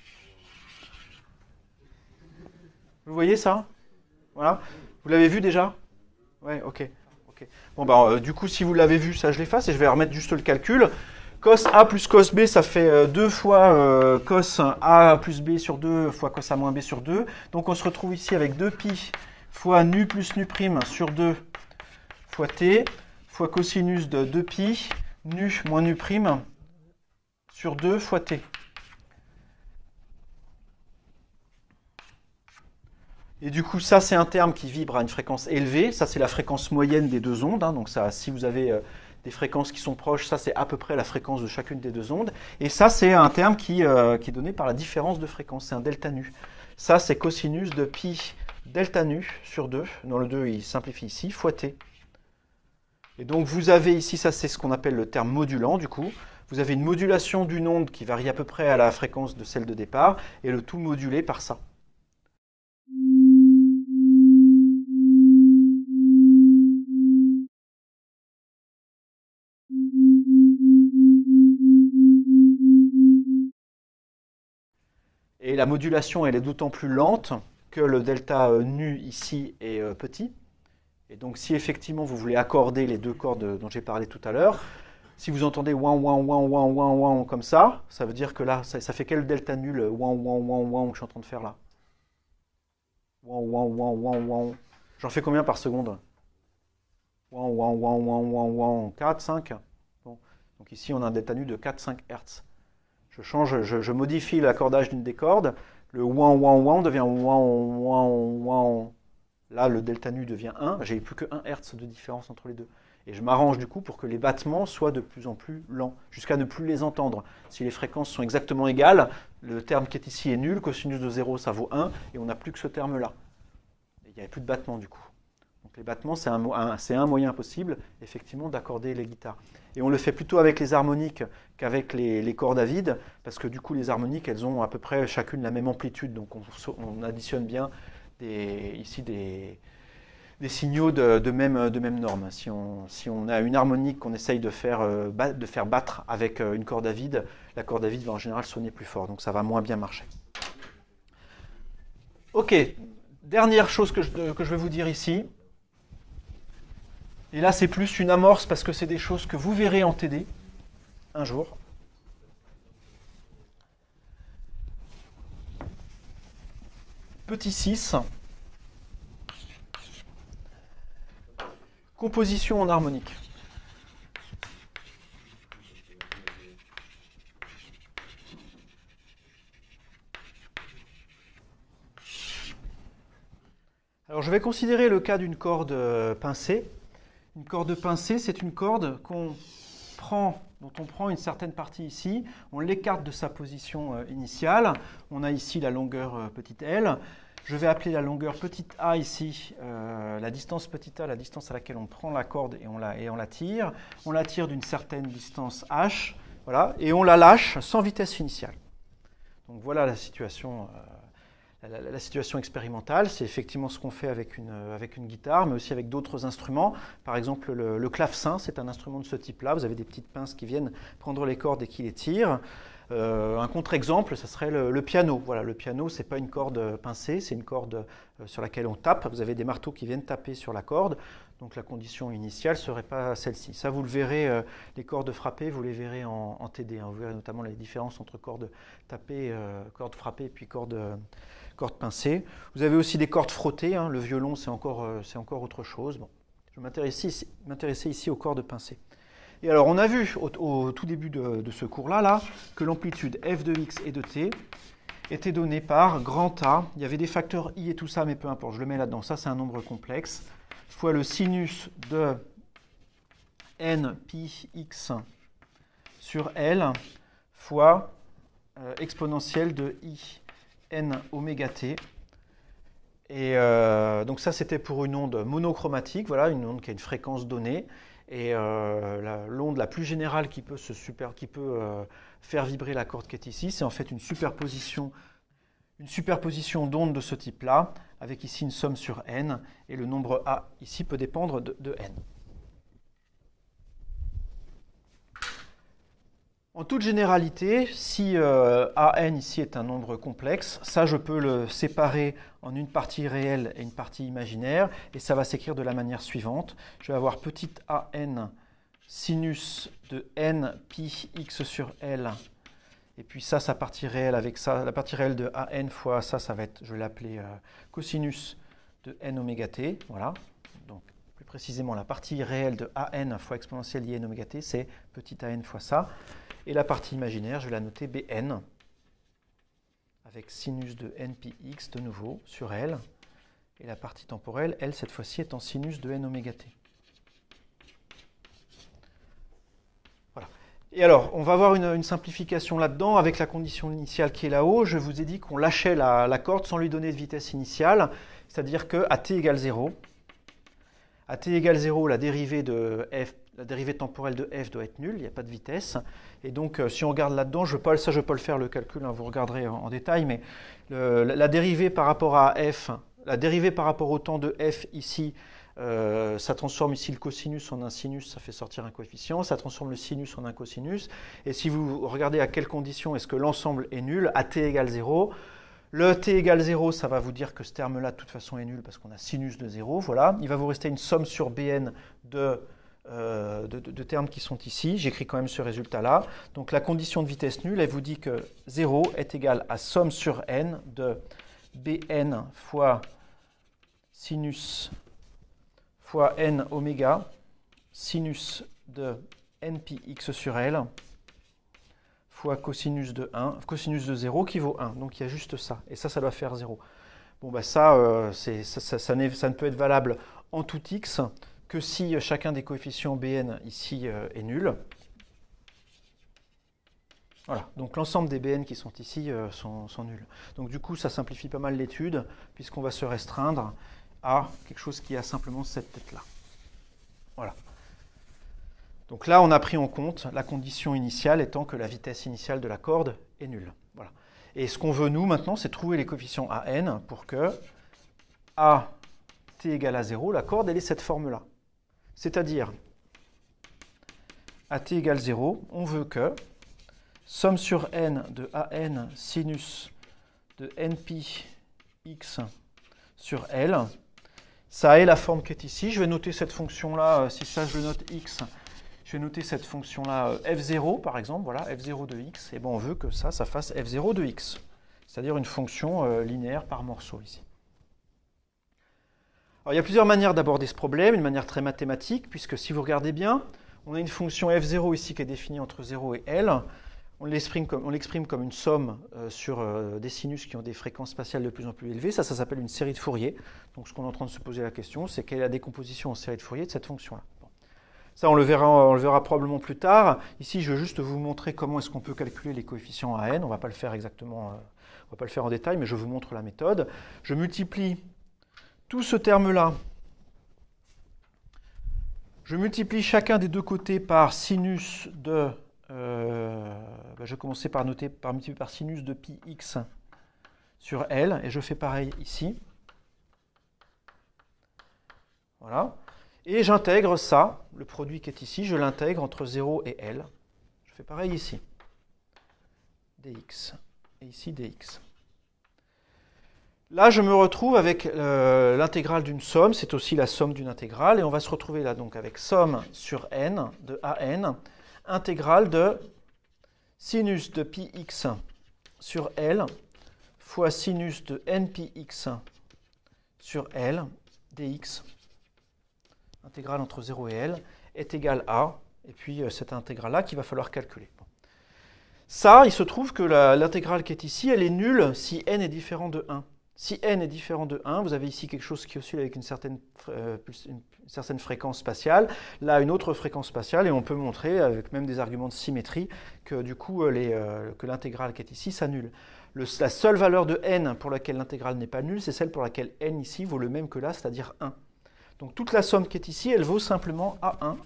Vous voyez ça? Voilà. Vous l'avez vu déjà? Ouais, ok. okay. Bon, bah, euh, du coup, si vous l'avez vu, ça je l'efface et je vais remettre juste le calcul. Cos A plus cos B, ça fait deux fois euh, cos A plus B sur deux fois cos A moins B sur deux. Donc on se retrouve ici avec deux pi fois nu plus nu prime sur deux fois t fois cosinus de deux pi nu moins nu prime sur deux fois t. Et du coup, ça, c'est un terme qui vibre à une fréquence élevée. Ça, c'est la fréquence moyenne des deux ondes. Hein. Donc ça, si vous avez... Euh, des fréquences qui sont proches, ça c'est à peu près la fréquence de chacune des deux ondes. Et ça c'est un terme qui, euh, qui est donné par la différence de fréquence, c'est un delta nu. Ça c'est cosinus de pi delta nu sur deux, dans le deux il simplifie ici, fois t. Et donc vous avez ici, ça c'est ce qu'on appelle le terme modulant du coup. Vous avez une modulation d'une onde qui varie à peu près à la fréquence de celle de départ, et le tout modulé par ça. la modulation elle est d'autant plus lente que le delta euh, nu ici est euh, petit. Et donc si effectivement vous voulez accorder les deux cordes dont j'ai parlé tout à l'heure, si vous entendez ouin ouin ouin ouin ouin ouin comme ça, ça veut dire que là, ça, ça fait quel delta nul ouin ouin ouin ouin que je suis en train de faire là? Ouin ouin ouin ouin ouin. J'en fais combien par seconde? Ouin ouin ouin ouin ouin ouin. quatre, cinq. Bon. Donc ici on a un delta nul de quatre, cinq Hertz. Je change, je, je modifie l'accordage d'une des cordes. Le ouin ouin ouin devient ouin ouin ouin. Là, le delta nu devient un. J'ai plus que un Hertz de différence entre les deux. Et je m'arrange du coup pour que les battements soient de plus en plus lents, jusqu'à ne plus les entendre. Si les fréquences sont exactement égales, le terme qui est ici est nul, cosinus de zéro ça vaut un, et on n'a plus que ce terme-là. Il n'y a plus de battements du coup. Donc les battements, c'est un, un, c'est un moyen possible, effectivement, d'accorder les guitares. Et on le fait plutôt avec les harmoniques qu'avec les, les cordes à vide, parce que du coup, les harmoniques, elles ont à peu près chacune la même amplitude, donc on, on additionne bien des, ici des, des signaux de, de, même, de même norme. Si on, si on a une harmonique qu'on essaye de faire, euh, de faire battre avec une corde à vide, la corde à vide va en général sonner plus fort, donc ça va moins bien marcher. Ok, dernière chose que je, que je vais vous dire ici. Et là, c'est plus une amorce parce que c'est des choses que vous verrez en T D un jour. Petit six. Composition en harmonique. Alors, je vais considérer le cas d'une corde pincée. Une corde pincée, c'est une corde qu'on prend, dont on prend une certaine partie ici, on l'écarte de sa position euh, initiale. On a ici la longueur euh, petite L. Je vais appeler la longueur petite a ici, euh, la distance petite a, la distance à laquelle on prend la corde et on la, et on la tire. On la tire d'une certaine distance h, voilà, et on la lâche sans vitesse initiale. Donc voilà la situation. Euh, La, la, la situation expérimentale, c'est effectivement ce qu'on fait avec une, avec une guitare, mais aussi avec d'autres instruments. Par exemple, le, le clavecin, c'est un instrument de ce type-là. Vous avez des petites pinces qui viennent prendre les cordes et qui les tirent. Euh, un contre-exemple, ce serait le, le piano. Voilà, le piano, ce n'est pas une corde pincée, c'est une corde euh, sur laquelle on tape. Vous avez des marteaux qui viennent taper sur la corde. Donc la condition initiale ne serait pas celle-ci. Ça, vous le verrez, euh, les cordes frappées, vous les verrez en, en T D. Hein. Vous verrez notamment les différences entre cordes tapées, euh, cordes frappées et puis cordes... Euh, cordes pincées. Vous avez aussi des cordes frottées, hein. Le violon c'est encore, euh, c'est encore autre chose. Bon. Je vais m'intéresser ici, m'intéresser ici aux cordes pincées. Et alors on a vu au, au tout début de, de ce cours-là là, que l'amplitude f de x et de t était donnée par grand A. Il y avait des facteurs i et tout ça, mais peu importe, je le mets là-dedans. Ça c'est un nombre complexe, fois le sinus de n pi x sur L fois euh, exponentielle de i n oméga t. Et euh, donc ça, c'était pour une onde monochromatique, voilà, une onde qui a une fréquence donnée. Et euh, l'onde la, la plus générale qui peut, se super, qui peut euh, faire vibrer la corde qui est ici, c'est en fait une superposition, une superposition d'ondes de ce type-là, avec ici une somme sur n, et le nombre a ici peut dépendre de, de n. En toute généralité, si euh, A n ici est un nombre complexe, ça je peux le séparer en une partie réelle et une partie imaginaire, et ça va s'écrire de la manière suivante. Je vais avoir petit a n sinus de n pi x sur L, et puis ça, sa partie réelle avec ça, la partie réelle de a n fois ça, ça va être, je vais l'appeler euh, cosinus de n oméga t, voilà. Donc plus précisément, la partie réelle de a n fois exponentielle i n oméga t, c'est petit a n fois ça. Et la partie imaginaire, je vais la noter Bn, avec sinus de n pi x de nouveau sur L. Et la partie temporelle, elle, cette fois-ci, est en sinus de n oméga t. Voilà. Et alors, on va voir une, une simplification là-dedans, avec la condition initiale qui est là-haut. Je vous ai dit qu'on lâchait la, la corde sans lui donner de vitesse initiale, c'est-à-dire qu'à t égale zéro, à t égale zéro, la dérivée de f, la dérivée temporelle de f doit être nulle, il n'y a pas de vitesse. Et donc, euh, si on regarde là-dedans, je peux, ça je peux le faire le calcul, hein, vous regarderez en, en détail, mais le, la, la dérivée par rapport à f, la dérivée par rapport au temps de f ici, euh, ça transforme ici le cosinus en un sinus, ça fait sortir un coefficient, ça transforme le sinus en un cosinus. Et si vous regardez à quelles conditions est-ce que l'ensemble est nul, à t égale zéro, Le t égale zéro, ça va vous dire que ce terme-là, de toute façon, est nul parce qu'on a sinus de zéro. Voilà. Il va vous rester une somme sur Bn de, euh, de, de, de termes qui sont ici. J'écris quand même ce résultat-là. Donc la condition de vitesse nulle, elle vous dit que zéro est égal à somme sur n de Bn fois sinus fois n oméga sinus de npx sur L fois cosinus de un, cosinus de zéro qui vaut un. Donc il y a juste ça. Et ça, ça doit faire zéro. Bon, bah ça, euh, ça, ça, ça, ça ne peut être valable en tout x que si chacun des coefficients Bn ici euh, est nul. Voilà. Donc l'ensemble des Bn qui sont ici euh, sont, sont nuls. Donc du coup, ça simplifie pas mal l'étude, puisqu'on va se restreindre à quelque chose qui a simplement cette tête-là. Voilà. Donc là, on a pris en compte la condition initiale étant que la vitesse initiale de la corde est nulle. Voilà. Et ce qu'on veut, nous, maintenant, c'est trouver les coefficients A n pour que A t égale à zéro, la corde, elle ait cette forme-là. C'est-à-dire, A t égale zéro, on veut que somme sur n de A n sinus de npx sur L, ça ait la forme qui est ici. Je vais noter cette fonction-là, si ça je le note x, je vais noter cette fonction-là f zéro par exemple, voilà, f zéro de x, et bien on veut que ça, ça fasse f zéro de x, c'est-à-dire une fonction euh, linéaire par morceau ici. Alors il y a plusieurs manières d'aborder ce problème, une manière très mathématique, puisque si vous regardez bien, on a une fonction f zéro ici qui est définie entre zéro et L, on l'exprime comme, on l'exprime comme une somme euh, sur euh, des sinus qui ont des fréquences spatiales de plus en plus élevées, ça, ça s'appelle une série de Fourier. Donc ce qu'on est en train de se poser la question, c'est quelle est la décomposition en série de Fourier de cette fonction-là. Ça, on le, verra, on le verra probablement plus tard. Ici, je veux juste vous montrer comment est-ce qu'on peut calculer les coefficients A n. On ne va pas le faire exactement, euh, on va pas le faire en détail, mais je vous montre la méthode. Je multiplie tout ce terme-là. Je multiplie chacun des deux côtés par sinus de... Euh, ben je vais commencer par noter, par multiplier par sinus de pi x sur L, et je fais pareil ici. Voilà. Et j'intègre ça, le produit qui est ici, je l'intègre entre zéro et L. Je fais pareil ici. dx. Et ici dx. Là, je me retrouve avec euh, l'intégrale d'une somme, c'est aussi la somme d'une intégrale, et on va se retrouver là donc avec somme sur n de A n, intégrale de sinus de pi x sur L fois sinus de npx sur L dx. Intégrale entre zéro et L, est égale à, et puis euh, cette intégrale-là qu'il va falloir calculer. Bon. Ça, il se trouve que l'intégrale qui est ici, elle est nulle si n est différent de un. Si n est différent de un, vous avez ici quelque chose qui oscille avec une certaine, euh, une, une certaine fréquence spatiale, là une autre fréquence spatiale, et on peut montrer, avec même des arguments de symétrie, que du coup les, euh, que l'intégrale qui est ici s'annule. La seule valeur de n pour laquelle l'intégrale n'est pas nulle, c'est celle pour laquelle n ici vaut le même que là, c'est-à-dire un. Donc toute la somme qui est ici, elle vaut simplement A un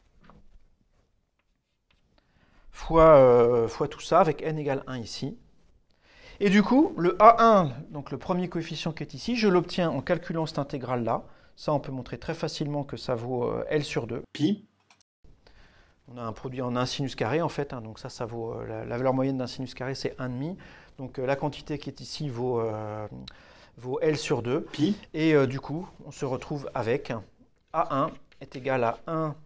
fois, euh, fois tout ça, avec n égale un ici. Et du coup, le A un, donc le premier coefficient qui est ici, je l'obtiens en calculant cette intégrale-là. Ça, on peut montrer très facilement que ça vaut euh, L sur deux. Pi. On a un produit en un sinus carré, en fait. Hein, donc ça, ça vaut, euh, la, la valeur moyenne d'un sinus carré, c'est un virgule cinq. Donc euh, la quantité qui est ici vaut... Euh, vaut L sur deux. Pi. Et euh, du coup, on se retrouve avec A un est égal à un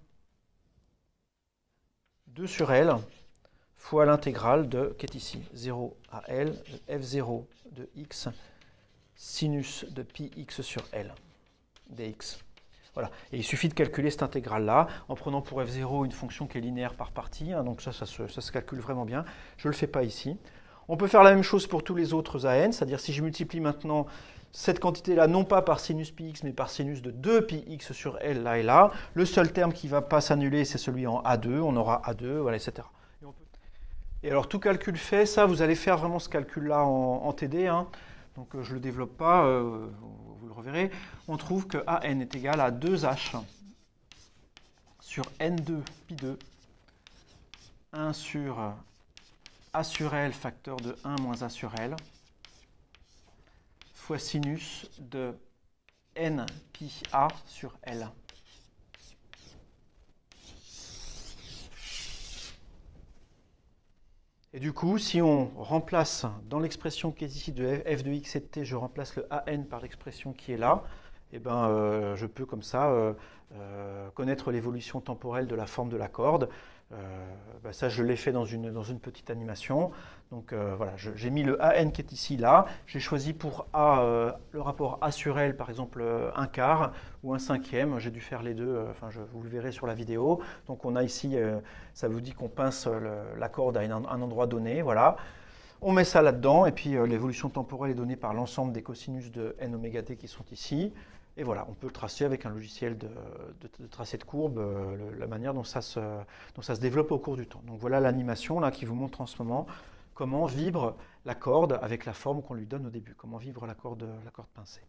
deux sur L fois l'intégrale de, qui est ici, zéro à L, de f zéro de x sinus de pi x sur L dx. Voilà. Et il suffit de calculer cette intégrale-là en prenant pour f zéro une fonction qui est linéaire par partie. Hein, donc ça, ça se, ça se calcule vraiment bien. Je ne le fais pas ici. On peut faire la même chose pour tous les autres A n, c'est-à-dire si je multiplie maintenant cette quantité-là, non pas par sinus pi x, mais par sinus de deux pi x sur L, là et là, le seul terme qui ne va pas s'annuler, c'est celui en A deux, on aura A deux, voilà, et cetera. Et, on peut... et alors, tout calcul fait, ça, vous allez faire vraiment ce calcul-là en, en T D, hein. Donc euh, je ne le développe pas, euh, vous, vous le reverrez. On trouve que A n est égal à deux h sur n deux pi deux, un sur A sur L facteur de un moins A sur L, fois sinus de n pi A sur L. Et du coup, si on remplace dans l'expression qui est ici de f de x et de t, je remplace le an par l'expression qui est là, et ben, euh, je peux comme ça euh, euh, connaître l'évolution temporelle de la forme de la corde. Euh, ben ça, je l'ai fait dans une, dans une petite animation. Donc euh, voilà, j'ai mis le an qui est ici, là. J'ai choisi pour A euh, le rapport A sur L, par exemple un quart ou un cinquième. J'ai dû faire les deux, euh, enfin, je, vous le verrez sur la vidéo. Donc on a ici, euh, ça vous dit qu'on pince le, la corde à une, un endroit donné, voilà. On met ça là-dedans, et puis euh, l'évolution temporelle est donnée par l'ensemble des cosinus de n oméga t qui sont ici. Et voilà, on peut le tracer avec un logiciel de, de, de tracé de courbe, euh, le, la manière dont ça, se, dont ça se développe au cours du temps. Donc voilà l'animation là qui vous montre en ce moment comment vibre la corde avec la forme qu'on lui donne au début, comment vibre la corde, la corde pincée.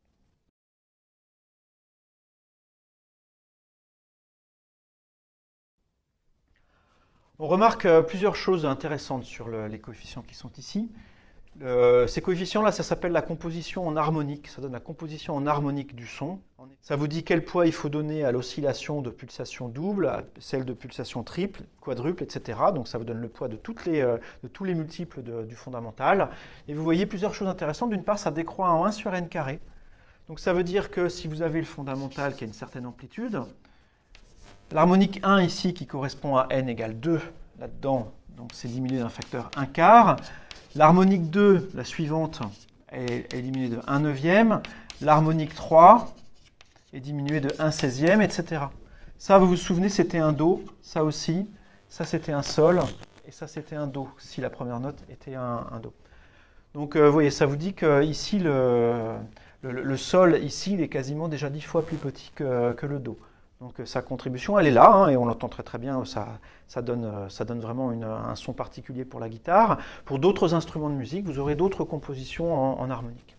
On remarque plusieurs choses intéressantes sur le, les coefficients qui sont ici. Euh, ces coefficients-là, ça s'appelle la composition en harmonique. Ça donne la composition en harmonique du son. Ça vous dit quel poids il faut donner à l'oscillation de pulsation double, à celle de pulsation triple, quadruple, et cetera. Donc ça vous donne le poids de, toutes les, euh, de tous les multiples de, du fondamental. Et vous voyez plusieurs choses intéressantes. D'une part, ça décroît en un sur n carré. Donc ça veut dire que si vous avez le fondamental qui a une certaine amplitude, l'harmonique un ici qui correspond à n égale deux là-dedans, donc c'est diminué d'un facteur un quart. L'harmonique deux, la suivante, est, est diminuée de un neuvième. L'harmonique trois est diminuée de un seizième, et cetera. Ça, vous vous souvenez, c'était un Do, ça aussi. Ça, c'était un Sol, et ça, c'était un Do, si la première note était un, un Do. Donc, euh, vous voyez, ça vous dit que ici, le, le, le Sol, ici, il est quasiment déjà dix fois plus petit que, que le Do. Donc sa contribution, elle est là, hein, et on l'entend très très bien, ça, ça, donne, ça donne vraiment une, un son particulier pour la guitare. Pour d'autres instruments de musique, vous aurez d'autres compositions en, en harmonique.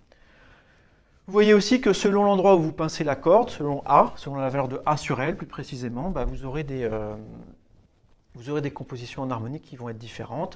Vous voyez aussi que selon l'endroit où vous pincez la corde, selon A, selon la valeur de A sur L plus précisément, bah, vous, aurez des, euh, vous aurez des compositions en harmonique qui vont être différentes.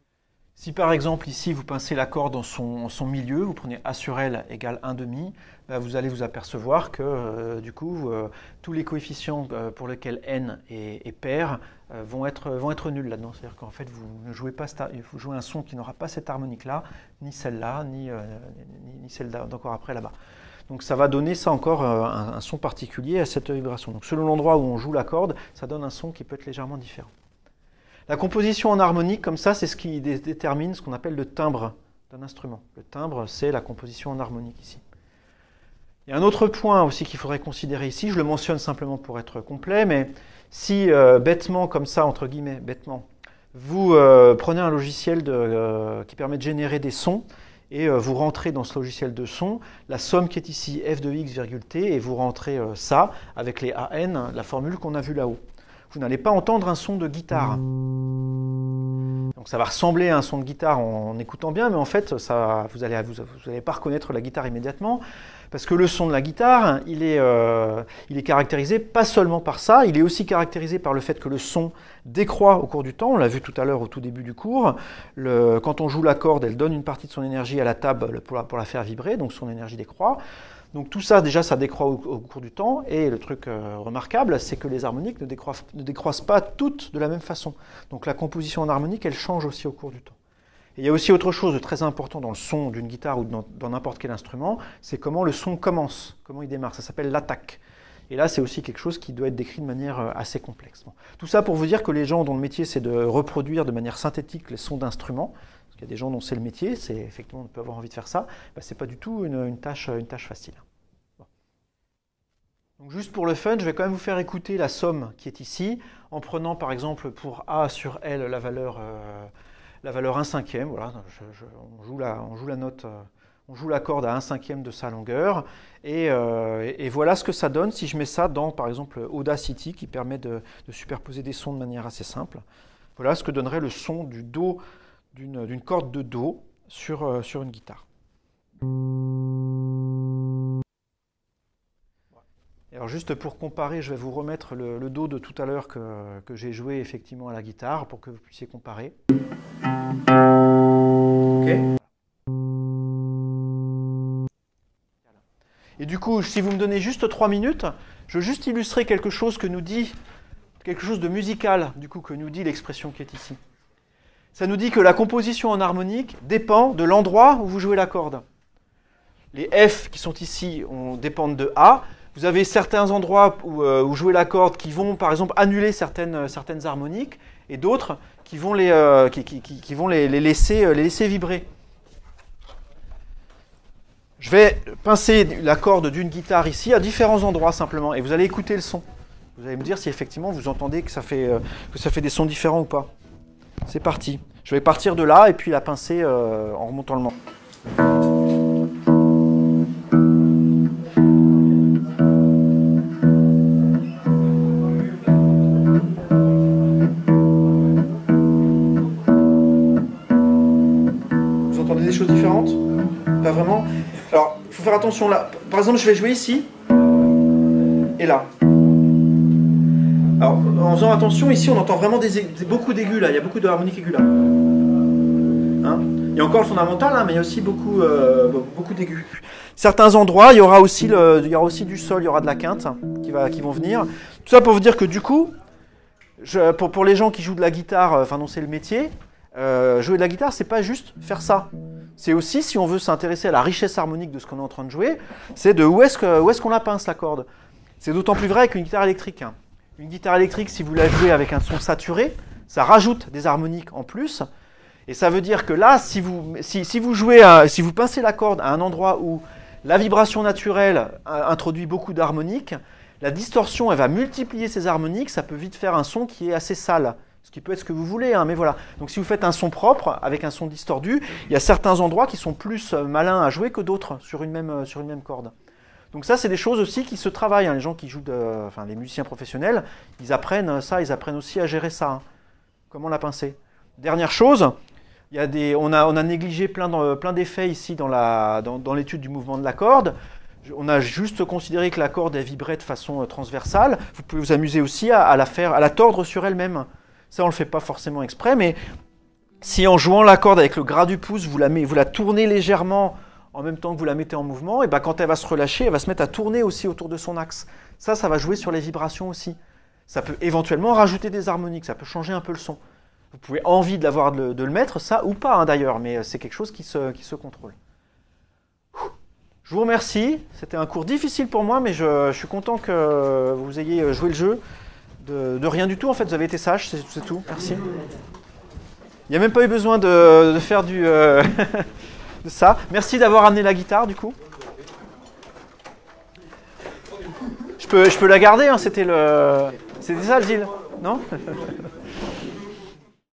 Si par exemple ici vous pincez la corde dans son, son milieu, vous prenez A sur L égale un demi, bah vous allez vous apercevoir que euh, du coup euh, tous les coefficients euh, pour lesquels n est, est pair euh, vont, être, vont être nuls là-dedans. C'est-à-dire qu'en fait vous ne jouez pas, vous jouez un son qui n'aura pas cette harmonique-là, ni celle-là, ni, euh, ni, ni celle d'encore après là-bas. Donc ça va donner ça encore euh, un, un son particulier à cette vibration. Donc selon l'endroit où on joue la corde, ça donne un son qui peut être légèrement différent. La composition en harmonique, comme ça, c'est ce qui dé détermine ce qu'on appelle le timbre d'un instrument. Le timbre, c'est la composition en harmonique ici. Il y a un autre point aussi qu'il faudrait considérer ici, je le mentionne simplement pour être complet, mais si euh, bêtement, comme ça, entre guillemets, bêtement, vous euh, prenez un logiciel de, euh, qui permet de générer des sons, et euh, vous rentrez dans ce logiciel de son, la somme qui est ici, f de x virgule t, et vous rentrez euh, ça avec les an, la formule qu'on a vue là-haut. Vous n'allez pas entendre un son de guitare. Donc ça va ressembler à un son de guitare en, en écoutant bien, mais en fait, ça, vous n'allez vous, vous allez pas reconnaître la guitare immédiatement, parce que le son de la guitare, il est, euh, il est caractérisé pas seulement par ça, il est aussi caractérisé par le fait que le son décroît au cours du temps. On l'a vu tout à l'heure au tout début du cours. Le, quand on joue la corde, elle donne une partie de son énergie à la table pour la, pour la faire vibrer, donc son énergie décroît. Donc tout ça, déjà, ça décroît au, au cours du temps. Et le truc euh, remarquable, c'est que les harmoniques ne décroissent, ne décroissent pas toutes de la même façon. Donc la composition en harmonique, elle change aussi au cours du temps. Et il y a aussi autre chose de très important dans le son d'une guitare ou dans n'importe quel instrument, c'est comment le son commence, comment il démarre. Ça s'appelle l'attaque. Et là, c'est aussi quelque chose qui doit être décrit de manière assez complexe. Bon. Tout ça pour vous dire que les gens dont le métier, c'est de reproduire de manière synthétique les sons d'instruments, il y a des gens dont c'est le métier, c'est effectivement on peut avoir envie de faire ça, ben, ce n'est pas du tout une, une, tâche, une tâche facile. Bon. Donc juste pour le fun, je vais quand même vous faire écouter la somme qui est ici, en prenant par exemple pour A sur L la valeur, euh, la valeur un cinquième, voilà, je, je, on, joue la, on joue la note, euh, on joue la corde à un cinquième de sa longueur, et, euh, et, et voilà ce que ça donne si je mets ça dans par exemple Audacity, qui permet de, de superposer des sons de manière assez simple. Voilà ce que donnerait le son du Do, d'une corde de Do sur, euh, sur une guitare. Et alors juste pour comparer, je vais vous remettre le, le Do de tout à l'heure que, que j'ai joué effectivement à la guitare pour que vous puissiez comparer. Okay. Et du coup, si vous me donnez juste trois minutes, je veux juste illustrer quelque chose que nous dit, quelque chose de musical, du coup, que nous dit l'expression qui est ici. Ça nous dit que la composition en harmonique dépend de l'endroit où vous jouez la corde. Les F qui sont ici on, dépendent de A. Vous avez certains endroits où, euh, où jouer la corde qui vont par exemple annuler certaines, certaines harmoniques et d'autres qui vont les, euh, qui, qui, qui, qui vont les, les, laisser, les laisser vibrer. Je vais pincer la corde d'une guitare ici à différents endroits simplement et vous allez écouter le son. Vous allez me dire si effectivement vous entendez que ça fait, euh, que ça fait des sons différents ou pas. C'est parti. Je vais partir de là et puis la pincer euh, en remontant le manche. Vous entendez des choses différentes? Pas vraiment? Alors, il faut faire attention là. Par exemple, je vais jouer ici et là. Alors, en faisant attention, ici, on entend vraiment des, des, beaucoup d'aigus, là. Il y a beaucoup de harmoniques aigus, là. Hein, il y a encore le fondamental, hein, mais il y a aussi beaucoup, euh, beaucoup d'aigus. Certains endroits, il y, aura aussi le, il y aura aussi du sol, il y aura de la quinte qui, va, qui vont venir. Tout ça pour vous dire que, du coup, je, pour, pour les gens qui jouent de la guitare, enfin non, c'est le métier, euh, jouer de la guitare, c'est pas juste faire ça. C'est aussi, si on veut s'intéresser à la richesse harmonique de ce qu'on est en train de jouer, c'est de où est-ce que, où est-ce qu'on la pince, la corde. C'est d'autant plus vrai qu'une guitare électrique. Hein. Une guitare électrique, si vous la jouez avec un son saturé, ça rajoute des harmoniques en plus. Et ça veut dire que là, si vous, si, si vous jouez, à, si vous pincez la corde à un endroit où la vibration naturelle introduit beaucoup d'harmoniques, la distorsion, elle va multiplier ces harmoniques, ça peut vite faire un son qui est assez sale. Ce qui peut être ce que vous voulez, hein, mais voilà. Donc si vous faites un son propre, avec un son distordu, il y a certains endroits qui sont plus malins à jouer que d'autres sur une même, sur une même corde. Donc ça, c'est des choses aussi qui se travaillent. Hein. Les gens qui jouent, de, enfin les musiciens professionnels, ils apprennent ça, ils apprennent aussi à gérer ça. Hein. Comment la pincer. Dernière chose, il y a des, on, a, on a négligé plein, de, plein d'effets ici dans, la, dans, dans l'étude du mouvement de la corde. On a juste considéré que la corde elle vibrait de façon transversale. Vous pouvez vous amuser aussi à, à, la, faire, à la tordre sur elle-même. Ça, on ne le fait pas forcément exprès, mais si en jouant la corde avec le gras du pouce, vous la, met, vous la tournez légèrement en même temps que vous la mettez en mouvement, et ben quand elle va se relâcher, elle va se mettre à tourner aussi autour de son axe. Ça, ça va jouer sur les vibrations aussi. Ça peut éventuellement rajouter des harmoniques, ça peut changer un peu le son. Vous pouvez envie de, l'avoir, de, de le mettre, ça ou pas hein, d'ailleurs, mais c'est quelque chose qui se, qui se contrôle. Je vous remercie, c'était un cours difficile pour moi, mais je, je suis content que vous ayez joué le jeu. De, de rien du tout, en fait, vous avez été sage, c'est, c'est tout, merci. Il n'y a même pas eu besoin de, de faire du... Euh, de ça. Merci d'avoir amené la guitare, du coup. Je peux, je peux la garder, hein, c'était le... C'était ça le deal, non?